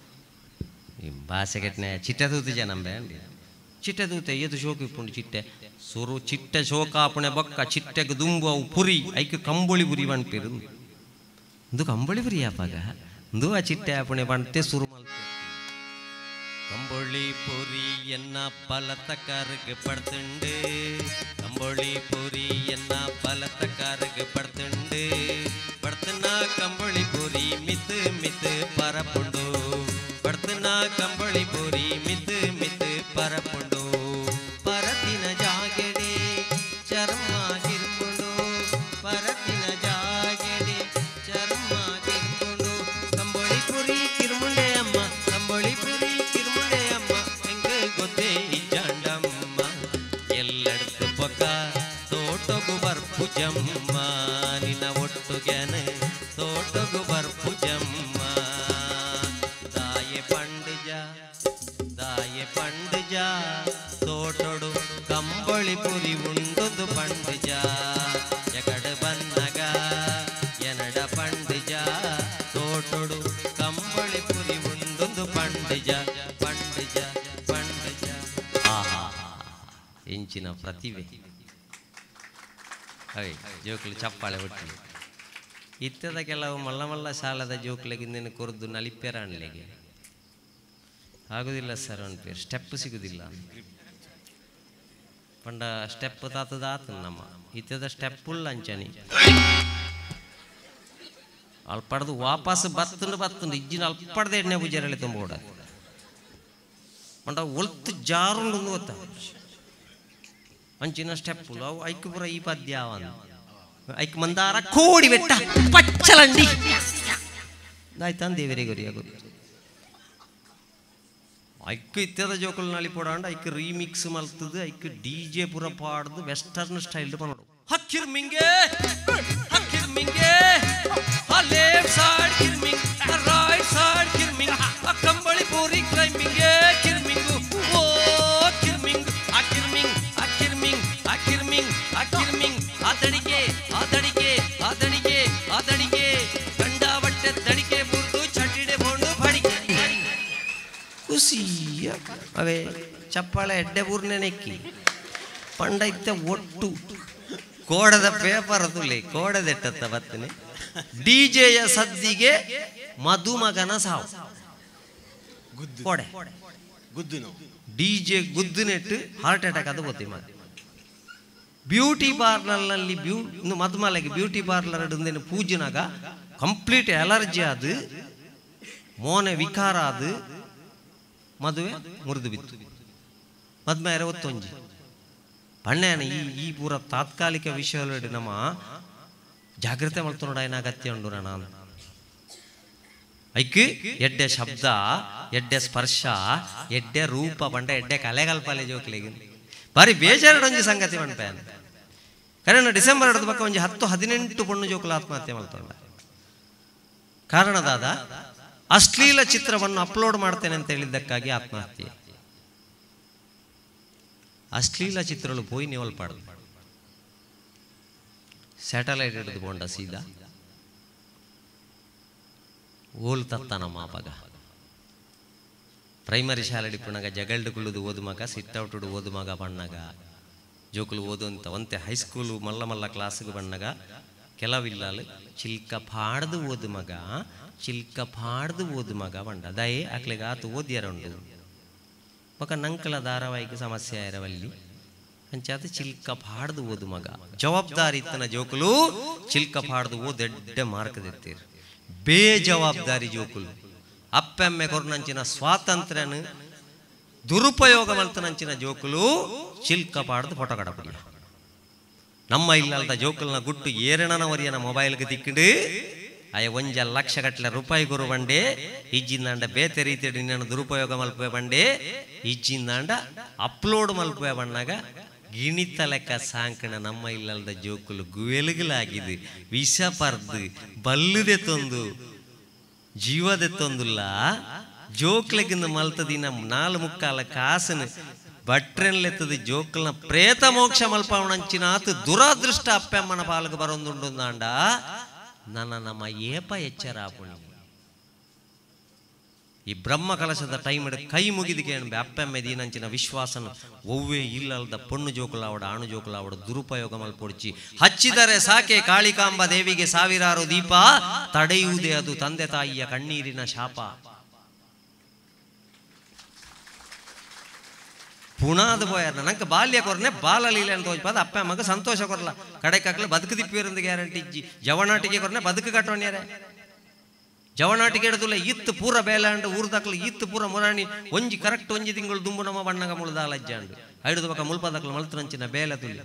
ಭಾಷೆ ಕೆಟ್ಟನೆ ಚಿಟ್ಟೆ ತೂತು ಜನಂಬೆ ಅಂಡಿ ಚಿಟ್ಟೆ ತೂತೆ ಏದು ಶೋಕ ಇಪ್ಪುಂಡು ಚಿಟ್ಟೆ ಸುರು ಚಿಟ್ಟೆ ಶೋಕಾಪಣೆ ಬೊಕ್ಕ ಚಿಟ್ಟೆಗೆ ದುಂಬು ಅವು ಪುರಿ ಐಕೆ ಕಂಬಳಿ ಪುರಿ ಬಣ್ಪೇರು ಇಂದು ಕಂಬಳಿ ಪುರಿ ಯಾಪಾಗ ಇಂದು ಆ ಚಿಟ್ಟೆ ಆಪಣೆ ಬಣ್ತೆ ಸುರು ಮಲ್ತೆ ಕಂಬಳಿ ಪುರಿ ಎನ್ನ ಪಲತಕಾರಗೆ ಪಡ್ತುಂಡು ಕಂಬಳಿ ಪುರಿ ಎನ್ನ ಪಲತಕಾರಗೆ ಪಡ್ತುಂಡು ಪಡ್ತನ ಕಂಬಳಿ ಪುರಿ ಮಿತ್ ಮಿತ್ ಪರಪುಂಡು ಪಡ್ತನ ಕಂಬಳಿ ಪುರಿ ಮಿತ್ ಮಿತ್ ಪರಪುಂಡು ಪರತಿನ ಜಾಗೆಡೆ ಚರ್ಮ ಗಿರ್ಕೊಂಡು ಪರತಿನ ಜಾಗೆಡೆ ಚರ್ಮ ಗಿರ್ಕೊಂಡು ಕಂಬಳಿ ಪುರಿ ಕಿರ್ಮುಂಡೆ ಅಮ್ಮ ಕಂಬಳಿ ಪುರಿ ಕಿರ್ಮುಂಡೆ ಅಮ್ಮ ಹೆಂಗ ಗೊತ್ತೇ ಇಜ್ಜಂಡಮ್ಮ ಎಲ್ಲೆಡ್ತು ಪೊಕ್ಕ ತೋಟಗು ಬರ್ಪು ಜಮ್ಮ ನಿನ್ನ ಒಟ್ಟುಗೆನ ತೋಟಗು ಬರ್ಪು ಜಮ್ಮ ದಾಯೆ ಪಂಡಜ ದಾಯೆ ಪಂಡಜ ತೋಟೊಡು ಕಂಬಳಿ ಪುರಿ ಉಂಡುದು ಪಂಡಜ ಎಕಡ ಬನ್ನಗ ಎನಡ ಪಂಡಜ ತೋಟೊಡು ಕಂಬಳಿ ಪುರಿ ಉಂಡುದು ಪಂಡಜ ಪಂಡಜ ಪಂಡಜ ಆಹಾ ಎಂಚಿನ ಪ್ರತಿಭೆ ಅವೆ ಜೋಕುಲು ಚಪ್ಪಾಳೆ ಹುಟ್ಟಿ ಇತ್ತದ ಕೆಲವು ಮಲ್ಲ ಮಲ್ಲ ಸಾಲದ ಜೋಕ್ಲೆಗಿಂದ ಕೊರ್ದು ನಲಿಪೆರ ಅಣ್ಲೆಗೆ ಆಗುದಿಲ್ಲ ಸರ್ ಅವನ ಪೇರು ಸ್ಟೆಪ್ ಸಿಗುದಿಲ್ಲ ಪಂಡ ಸ್ಟೆಪ್ ತಾತದಾತ ನಮ್ಮ ಇತ್ತದ ಸ್ಟೆಪ್ ಉಳ್ಳ ಅಂಚನಿ ಅಲ್ಪಡ್ದು ವಾಪಸ್ ಬತ್ತಂಡು ಬತ್ತಂಡು ಇಜ್ಜಿನ ಅಲ್ಪಡ್ದೆ ಎಣ್ಣೆ ಪೂಜಾರಲ್ಲಿ ತುಂಬ ಓಡ ಪಂಡ ಒಲ್ತು ಜಾರುಂಡು ಗೊತ್ತ ಅಂಚಿನ ಸ್ಟೆಪ್ ಅವು ಐಕ್ ಪುರ ಈ ಪದ್ಯ ಅವ ಐಕ್ ಮಂದಾರ ಕೋಡಿ ಬೆಟ್ಟ ಪಚ್ಚಲಂಡಿ ಆಯ್ತಾನ್ ದೇವರೇ ಗೊರಿಯಾಗೋದು ಐಕ್ ಇತ್ಯದ ಜೋಕುಲ್ ನಾಳಿ ಪೋಡಾಂಡ ಐಕ್ ರೀಮಿಕ್ಸ್ ಮಲ್ತದು ಐಕ್ ಡಿ ಜೆ ಪುರ ಪಾಡ್ದು ವೆಸ್ಟರ್ನ್ ಸ್ಟೈಲ್ ಪನ್ನೋಡು ಹಕ್ಕಿರ್ ಮಿಂಗೆ ಹಕ್ಕಿರ್ ಮಿಂಗೆ ಆ ಲೆಫ್ಟ್ ಸೈಡ್ ಕಿರ್ಮಿಂಗ್ ಆ ರೈಟ್ ಸೈಡ್ ಕಿರ್ಮಿಂಗ್ ಆ ಕಂಬಳಿ ಪೂರಿ ಕ್ಲೈಂಬಿಂಗೆ ಕಿರ್ಮಿಂಗು ಓ ಕಿರ್ಮಿಂಗ್ ಆ ಕಿರ್ಮಿಂಗ್ ಆ ಕಿರ್ಮಿಂಗ್ ಆ ಕಿರ್ಮಿಂಗ್ ಆ ಕಿರ್ಮಿಂಗ್ ಆ ದಡಿಗೆ ಆ ದಡಿಗೆ ಆ ದಡಿಗೆ ಆ ದಡಿಗೆ ಗಂಡ ಬಟ್ಟೆ ದಡಿಗೆ ಬುರ್ದು ಚಟಿಡೆ ಬೋಂಡು ಬಡಿಗೆ ಖುಷಿ ಅವೇ ಚಪ್ಪಾಳೆ ಎಡ್ಡೆ ಬೂರ್ನೆ ನೆಕ್ಕಿ ಪಂಡ ಇತ್ತ ಒಟ್ಟು ಕೋಡದ ಪೇಪರ್ ತುಲಿ ಕೋಡದೆಟ್ಟತ್ತ ಬತ್ತನೆ ಡಿ ಜೆಯ ಸದ್ದಿಗೆ ಮಧುಮಗನ ಸಾವು ಕೋಡೆ ಗುದ್ದಿನ ಡಿ ಜೆ ಗುದ್ದಿನೆಟ್ಟು ಹಾರ್ಟ್ ಅಟ್ಯಾಕ್ ಅದು ಗೊತ್ತಿ ಮತ್ತೆ ಬ್ಯೂಟಿ ಪಾರ್ಲರ್ನಲ್ಲಿ ಬ್ಯೂ ಇನ್ನು ಮಧುಮಲೆಗೆ ಬ್ಯೂಟಿ ಪಾರ್ಲರ್ ಇಡಂದೇನು ಪೂಜನಾಗ ಕಂಪ್ಲೀಟ್ ಅಲರ್ಜಿ ಅದು ಮೋನೆ ವಿಕಾರ ಅದು ಮದುವೆ ಮುರಿದು ಬಿತ್ತು ಮದ್ಮೇರೆ ಒತ್ತೊಂಜಿ ಪಣ್ಣೆನ ಈ ಈ ಪೂರ ತಾತ್ಕಾಲಿಕ ವಿಷಯಗಳು ನಮ್ಮ ಜಾಗ್ರತೆ ಮಾಡ್ತೋಡ ಏನ ಅಗತ್ಯ ಉಂಡು ನಾನು ಐಕ್ ಎಡ್ಡೆ ಶಬ್ದ ಎಡ್ಡೆ ಸ್ಪರ್ಶ ಎಡ್ಡೆ ರೂಪ ಬಂಡ ಎಡ್ಡೆ ಕಲೆಗಲ್ಪಲೆ ಜೋಕ್ಲಿಗೆ ಬಾರಿ ಬೇಜಾರಡೊಂಜಿ ಸಂಗತಿ ಮನ್ಪೇನ ಕಾರಣ ಡಿಸೆಂಬರ್ ಎರಡದ ಪಕ್ಕ ಒಂದು ಹತ್ತು ಹದಿನೆಂಟು ಪೊಣ್ಣು ಜೋಕುಲು ಆತ್ಮಹತ್ಯೆ ಮಾಡ್ತಾಳೆ. ಕಾರಣದಾದ ಅಶ್ಲೀಲ ಚಿತ್ರವನ್ನು ಅಪ್ಲೋಡ್ ಮಾಡ್ತೇನೆ ಅಂತ ಹೇಳಿದ್ದಕ್ಕಾಗಿ ಆತ್ಮಹತ್ಯೆ. ಅಶ್ಲೀಲ ಚಿತ್ರಗಳು ಪೋಯಿ ನಿವಲ್ಪಾಡ್ದು ಸ್ಯಾಟಲೈಟ್ ಹಿಡಿದು ಬೋಂಡ ಸೀದಾ ಓಲ್ ತತ್ತ ನಮ್ಮ ಅಪಗ ಪ್ರೈಮರಿ ಶಾಲೆ ಡಿಪ್ಪುನಾಗ ಜಗಲ್ಡು ಕುಳ್ಳುದು ಓದು ಮಗ ಸಿಟ್ಟೌಟುಡು ಓದು ಮಗ ಬಣ್ಣಗ ಜೋಕುಲು ಓದು ಅಂತ ಒಂತೆ ಹೈಸ್ಕೂಲು ಮಲ್ಲ ಮಲ್ಲ ಕ್ಲಾಸ್ಗೆ ಬಣ್ಣಗ ಕೆಲವಿಲ್ಲಲು ಚಿಲ್ಕ ಪಾಡ್ದು ಓದು ಮಗ ಚಿಲ್ಕ ಪಾಡ್ದು ಓದು ಮಗ ಬಂಡ ದಯೆ ಅಕ್ಲೆಗೆ ಆತು ಓದ್ಯಾರುಂಡು ಮಗ ನಂಕಲ ಧಾರಾವಾಹಿಗೆ ಸಮಸ್ಯೆ ಇರವಲ್ಲಿ ಅಂಚಾತ ಚಿಲ್ಕ ಪಾಡ್ದು ಓದು ಮಗ ಜವಾಬ್ದಾರಿ ಇತ್ತನ ಜೋಕುಲು ಚಿಲ್ಕ ಪಾಡ್ದು ಓ ದೊಡ್ಡ ಮಾರ್ಕ್ ದೆತ್ತೀರು. ಬೇಜವಾಬ್ದಾರಿ ಜೋಕುಲು ಅಪ್ಪೆಮ್ಮೆ ಕೊರ್ನಂಚಿನ ಸ್ವಾತಂತ್ರ್ಯನು ದುರುಪಯೋಗ ಮಲ್ತನಂಚಿನ ಜೋಕುಲು ಚಿಲ್ಕ ಪಾಡ್ದು ಫೋಟೋ ಕಡಪಡಿಯ ನಮ್ಮ ಇಲ್ಲದ ಜೋಕುಲ್ನ ಗುಟ್ಟು ಏರಣನವರಿಯನ ಮೊಬೈಲ್ಗೆ ತಿಕ್ಕಿಡು ಅಯ್ಯ ಒಂಜ ಲಕ್ಷ ಗಟ್ಟಲೆ ರೂಪಾಯಿ ಗುರು ಬಂಡೆ ಇಜ್ಜಿಂದಾಂಡ ಬೇತೆ ರೀತಿ ನಿನ್ನನ್ನು ದುರುಪಯೋಗ ಮಲ್ಪೆ ಬಂಡೆ ಇಜ್ಜಿಂದಾಂಡ ಅಪ್ಲೋಡ್ ಮಲ್ಪೆ ಬಣ್ಣಾಗ ಗಿಣಿತ ಲೆಕ್ಕ ಸಾಂಕಣ ನಮ್ಮ ಇಲ್ಲದ ಜೋಕುಲು ಗುವೆಲುಗಳಾಗಿದೆ ವಿಷ ಪರ್ದು ಬಲ್ಲುದೆ ತೊಂದು ಜೀವದೆ ತೊಂದುಲ್ಲ ಜೋಕ್ಲೆಗಿಂದ ಮಲ್ತದಿನ ನಾಲ್ ಮುಕ್ಕಾಲ ಕಾಸನ ಬಟ್ರೆನ್ಲೆತ್ತದ ಜೋಕಲ್ನ ಪ್ರೇತ ಮೋಕ್ಷ ಮಲ್ಪವಣಂಚಿನಾತು ದುರಾದೃಷ್ಟ ಅಪ್ಪಮ್ಮನ ಪಾಲಕ ಬರೊಂದುಂಡು ನಾಂಡ ನನ್ನ ನಮ್ಮ ಏಪ ಎಚ್ಚರ ಆಪುಣಿ ಈ ಬ್ರಹ್ಮ ಕಲಶದ ಟೈಮ್ ಕೈ ಮುಗಿದಿಗೆ ಅಪ್ಪೆಮ್ಮೆ ದೀನಂಚಿನ ವಿಶ್ವಾಸನ ಒವ್ವೇ ಇಲ್ಲದ ಪೊಣ್ಣು ಜೋಕುಲಾವಡ ಆಣು ಜೋಕುಲಾವಡ ದುರುಪಯೋಗ ಮಲ್ಪೊಡ್ಚಿ ಹಚ್ಚಿದರೆ ಸಾಕೆ ಕಾಳಿಕಾಂಬ ದೇವಿಗೆ ಸಾವಿರಾರು ದೀಪ ತಡೆಯುವುದೇ ಅದು ತಂದೆ ತಾಯಿಯ ಕಣ್ಣೀರಿನ ಶಾಪ. ಪುಣಾದ ಬೋಯರ್ನ ನಂಗೆ ಬಾಲ್ಯ ಕೊರ್ನೆ ಬಾಲಲೀಲೆ ಅಂತ ಹೋಗ್ಬಾದ ಅಪ್ಪ ಮಗ ಸಂತೋಷ ಕೊರಲ್ಲ ಕಡೆ ಕಾಕಲೆ ಬದುಕು ದಿಪ್ಪಿರಂದು ಗ್ಯಾರಂಟಿ ಇಜ್ಜಿ ಜವನಾಟಿಗೆ ಕೊರ್ನೆ ಬದುಕು ಕಟ್ಟೋಣ್ಯಾರೆ ಜವನಾಟಿಗೆ ಹಿಡಿದುಲ್ಲ ಇತ್ತು ಪೂರ ಬೇಲಾಂಡು ಊರ್ದಾಕ್ಲು ಇತ್ತು ಪೂರ ಮುರಾಣಿ ಒಂಜಿ ಕರೆಕ್ಟ್ ಒಂಜಿ ತಿಂಗಳು ದುಂಬು ನಮ್ಮ ಬಣ್ಣಗ ಮುಳ್ದಾಲ ಅಜ್ಜಾಂಡು ಐದು ಪಕ್ಕ ಮುಲ್ಪದಾಕ್ಲು ಮಲ್ತರಂಚಿನ ಬೇಲೆ ತುಲಿ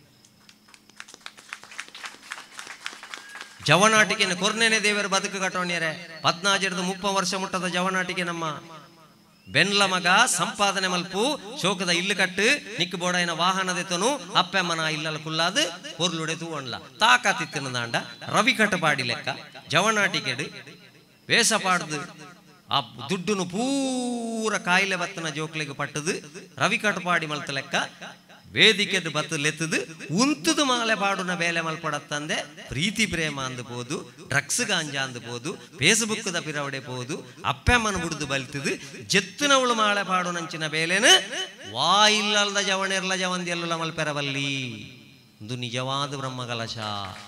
ಜವನಾಟಿಕೆ ಕೊರ್ನೇನೆ ದೇವರ ಬದುಕು ಕಟ್ಟೋಣ್ಯಾರೆ ಹದ್ನಾಜಿಡ್ದು ಮುಪ್ಪ ವರ್ಷ ಮುಟ್ಟದ ಜವನಾಟಿಕೆ ನಮ್ಮ ಬೆನ್ಲ ಮಗ ಸಂಪಾದನೆ ಮಲ್ಪು ಶೋಕದ ಇಲ್ಲು ಕಟ್ಟು ನಿಕ್ ಬೋಡೈನ ವಾಹನದೆತ್ತನು ಅಪ್ಪೆಮ್ಮನ ಇಲ್ಲಲ್ಲ ಕುಲ್ಲಾದು ಹೊರ್ಲುಡೆ ತೂವಣ್ಲ ತಾಕಾತಿತ್ತಿನ ದಾಂಡ ರವಿ ಕಟ್ಟಪಾಡಿ ಲೆಕ್ಕ ಜವನಾಟಿಕೆಡು ವೇಷ ಪಾಡ್ದು ಆ ದುಡ್ಡುನು ಪೂರ ಕಾಯಿಲೆ ಬತ್ತನ ಜೋಕ್ಲೆಗೆ ಪಟ್ಟದು ರವಿ ಕಟ್ಟಪಾಡಿ ಮಲ್ತ ಲೆಕ್ಕ ವೇದಿಕೆ ಬತ್ತಲೆತ್ತದು ಉಂತದು ಮಾಲೆ ಪಾಡುನ ಬೇಲೆ ಮಲ್ಪಡತ್ತಂದೆ ಪ್ರೀತಿ ಪ್ರೇಮ ಅಂದ್ಬೋದು ಡ್ರಗ್ಸ್ ಗಾಂಜ ಅಂದ್ಬೋದು ಫೇಸ್ಬುಕ್ ದ ಪಿರವಡೆ ಪೋದು ಅಪ್ಪೆಮ್ಮನ ಬುಡ್ದು ಬಲ್ತದು ಜೆತ್ತನವಳು ಮಾಳೆ ಪಾಡು ನಂಚಿನ ಬೇಲೆನ ವಾ ಇಲ್ಲಲ್ದ ಜವಣೆರ್ಲ ಜವಂದಿ ಎಲ್ಲ ಮಲ್ಪೆರವಲ್ಲಿ ಒಂದು ನಿಜವಾದ ಬ್ರಹ್ಮಕಲಶ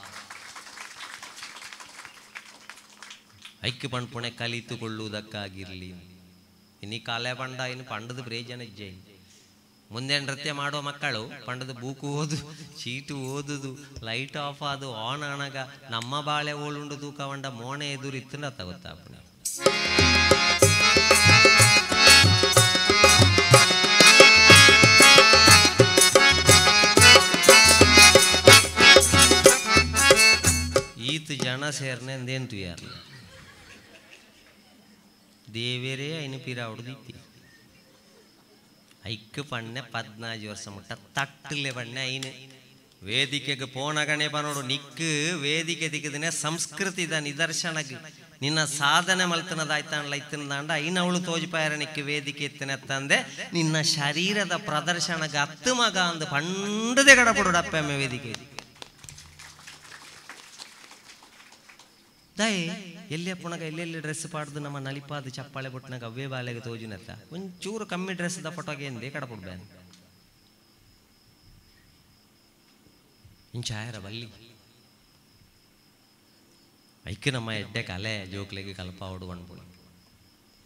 ಐಕ್ಯ ಪಣ್ಪುಣೆ ಕಲಿತುಕೊಳ್ಳುವುದಕ್ಕಾಗಿರ್ಲಿ ಇನ್ನು ಕಾಲೆ ಪಂಡ ಇನ್ನು ಪಂಡದ ಪ್ರಯೋಜನ ಇಜ್ಜೆ ಮುಂದೆ ನೃತ್ಯ ಮಾಡುವ ಮಕ್ಕಳು ಪಂಡದ ಬೂಕು ಓದು ಚೀಟು ಓದುದು ಲೈಟ್ ಆಫ್ ಆದು ಆನ್ ಆನಾಗ ನಮ್ಮ ಬಾಳೆ ಓಳುಂಡು ತೂಕವಂಡ ಮೋಣೆ ಎದುರು ಇತ್ತಂಡ ತಗೊತ್ತಾಪಣೆ ಈತ ಜನ ಸೇರ್ನೆ ಎಂದೇಂತು ಯಾರು ದೇವೇರೇ ಐನು ಪಿರಾವಡ್ದಿತ್ತಿ ಐಕ್ಕು ಪಣ್ಣೆ ಪದ್ನಾಜು ವರ್ಷ ಮುಟ್ಟ ತಟ್ಟಲೆ ಪಣ್ಣೆ ಐನು ವೇದಿಕೆಗೆ ಪೋನಗಣೆ ಪನೋಡು ನಿಕ್ಕು ವೇದಿಕೆ ದಿಕ್ಕದಿನೇ ಸಂಸ್ಕೃತಿದ ನಿದರ್ಶನಕ್ಕೆ ನಿನ್ನ ಸಾಧನೆ ಮಲ್ತನದಾಯ್ತಾಣಲ್ಲ ಇತ್ತಂದಾಂಡ ಐನವಳು ತೋಜಿಪಾಯರ ನಿಕ್ಕು ವೇದಿಕೆ ಎತ್ತನೆ ತಂದೆ ನಿನ್ನ ಶರೀರದ ಪ್ರದರ್ಶನಗೆ ಹತ್ತು ಮಗ ಅಂದು ಪಂಡದೆ ಕಡಪಡು ಅಪ್ಪೆಮ್ಮೆ ವೇದಿಕೆ ದಯೆ ಎಲ್ಲಿ ಪುಣಗ ಎಲ್ಲೆಲ್ಲಿ ಡ್ರೆಸ್ ಪಾಡ್ದು ನಮ್ಮ ನಲಿಪಾದ ಚಪ್ಪಾಳೆ ಬುಟ್ನಾಗ ಅವೇ ಬಾಲೆಗೆ ತೋಜಿನತ್ತ ಒಂಚೂರು ಕಮ್ಮಿ ಡ್ರೆಸ್ದ ಫೋಟೋಗೆ ಎಂದೇ ಕಡಪಡ್ಬೇನೆ ಇಂಚಾಯರ ಬಲ್ಲಿ ಐಕ್ಯ ನಮ್ಮ ಎಡ್ಡೆ ಕಲೆ ಜೋಕ್ಲೆಗೆ ಕಲ್ಪ ಹೊಡು ಅನ್ಬೋದು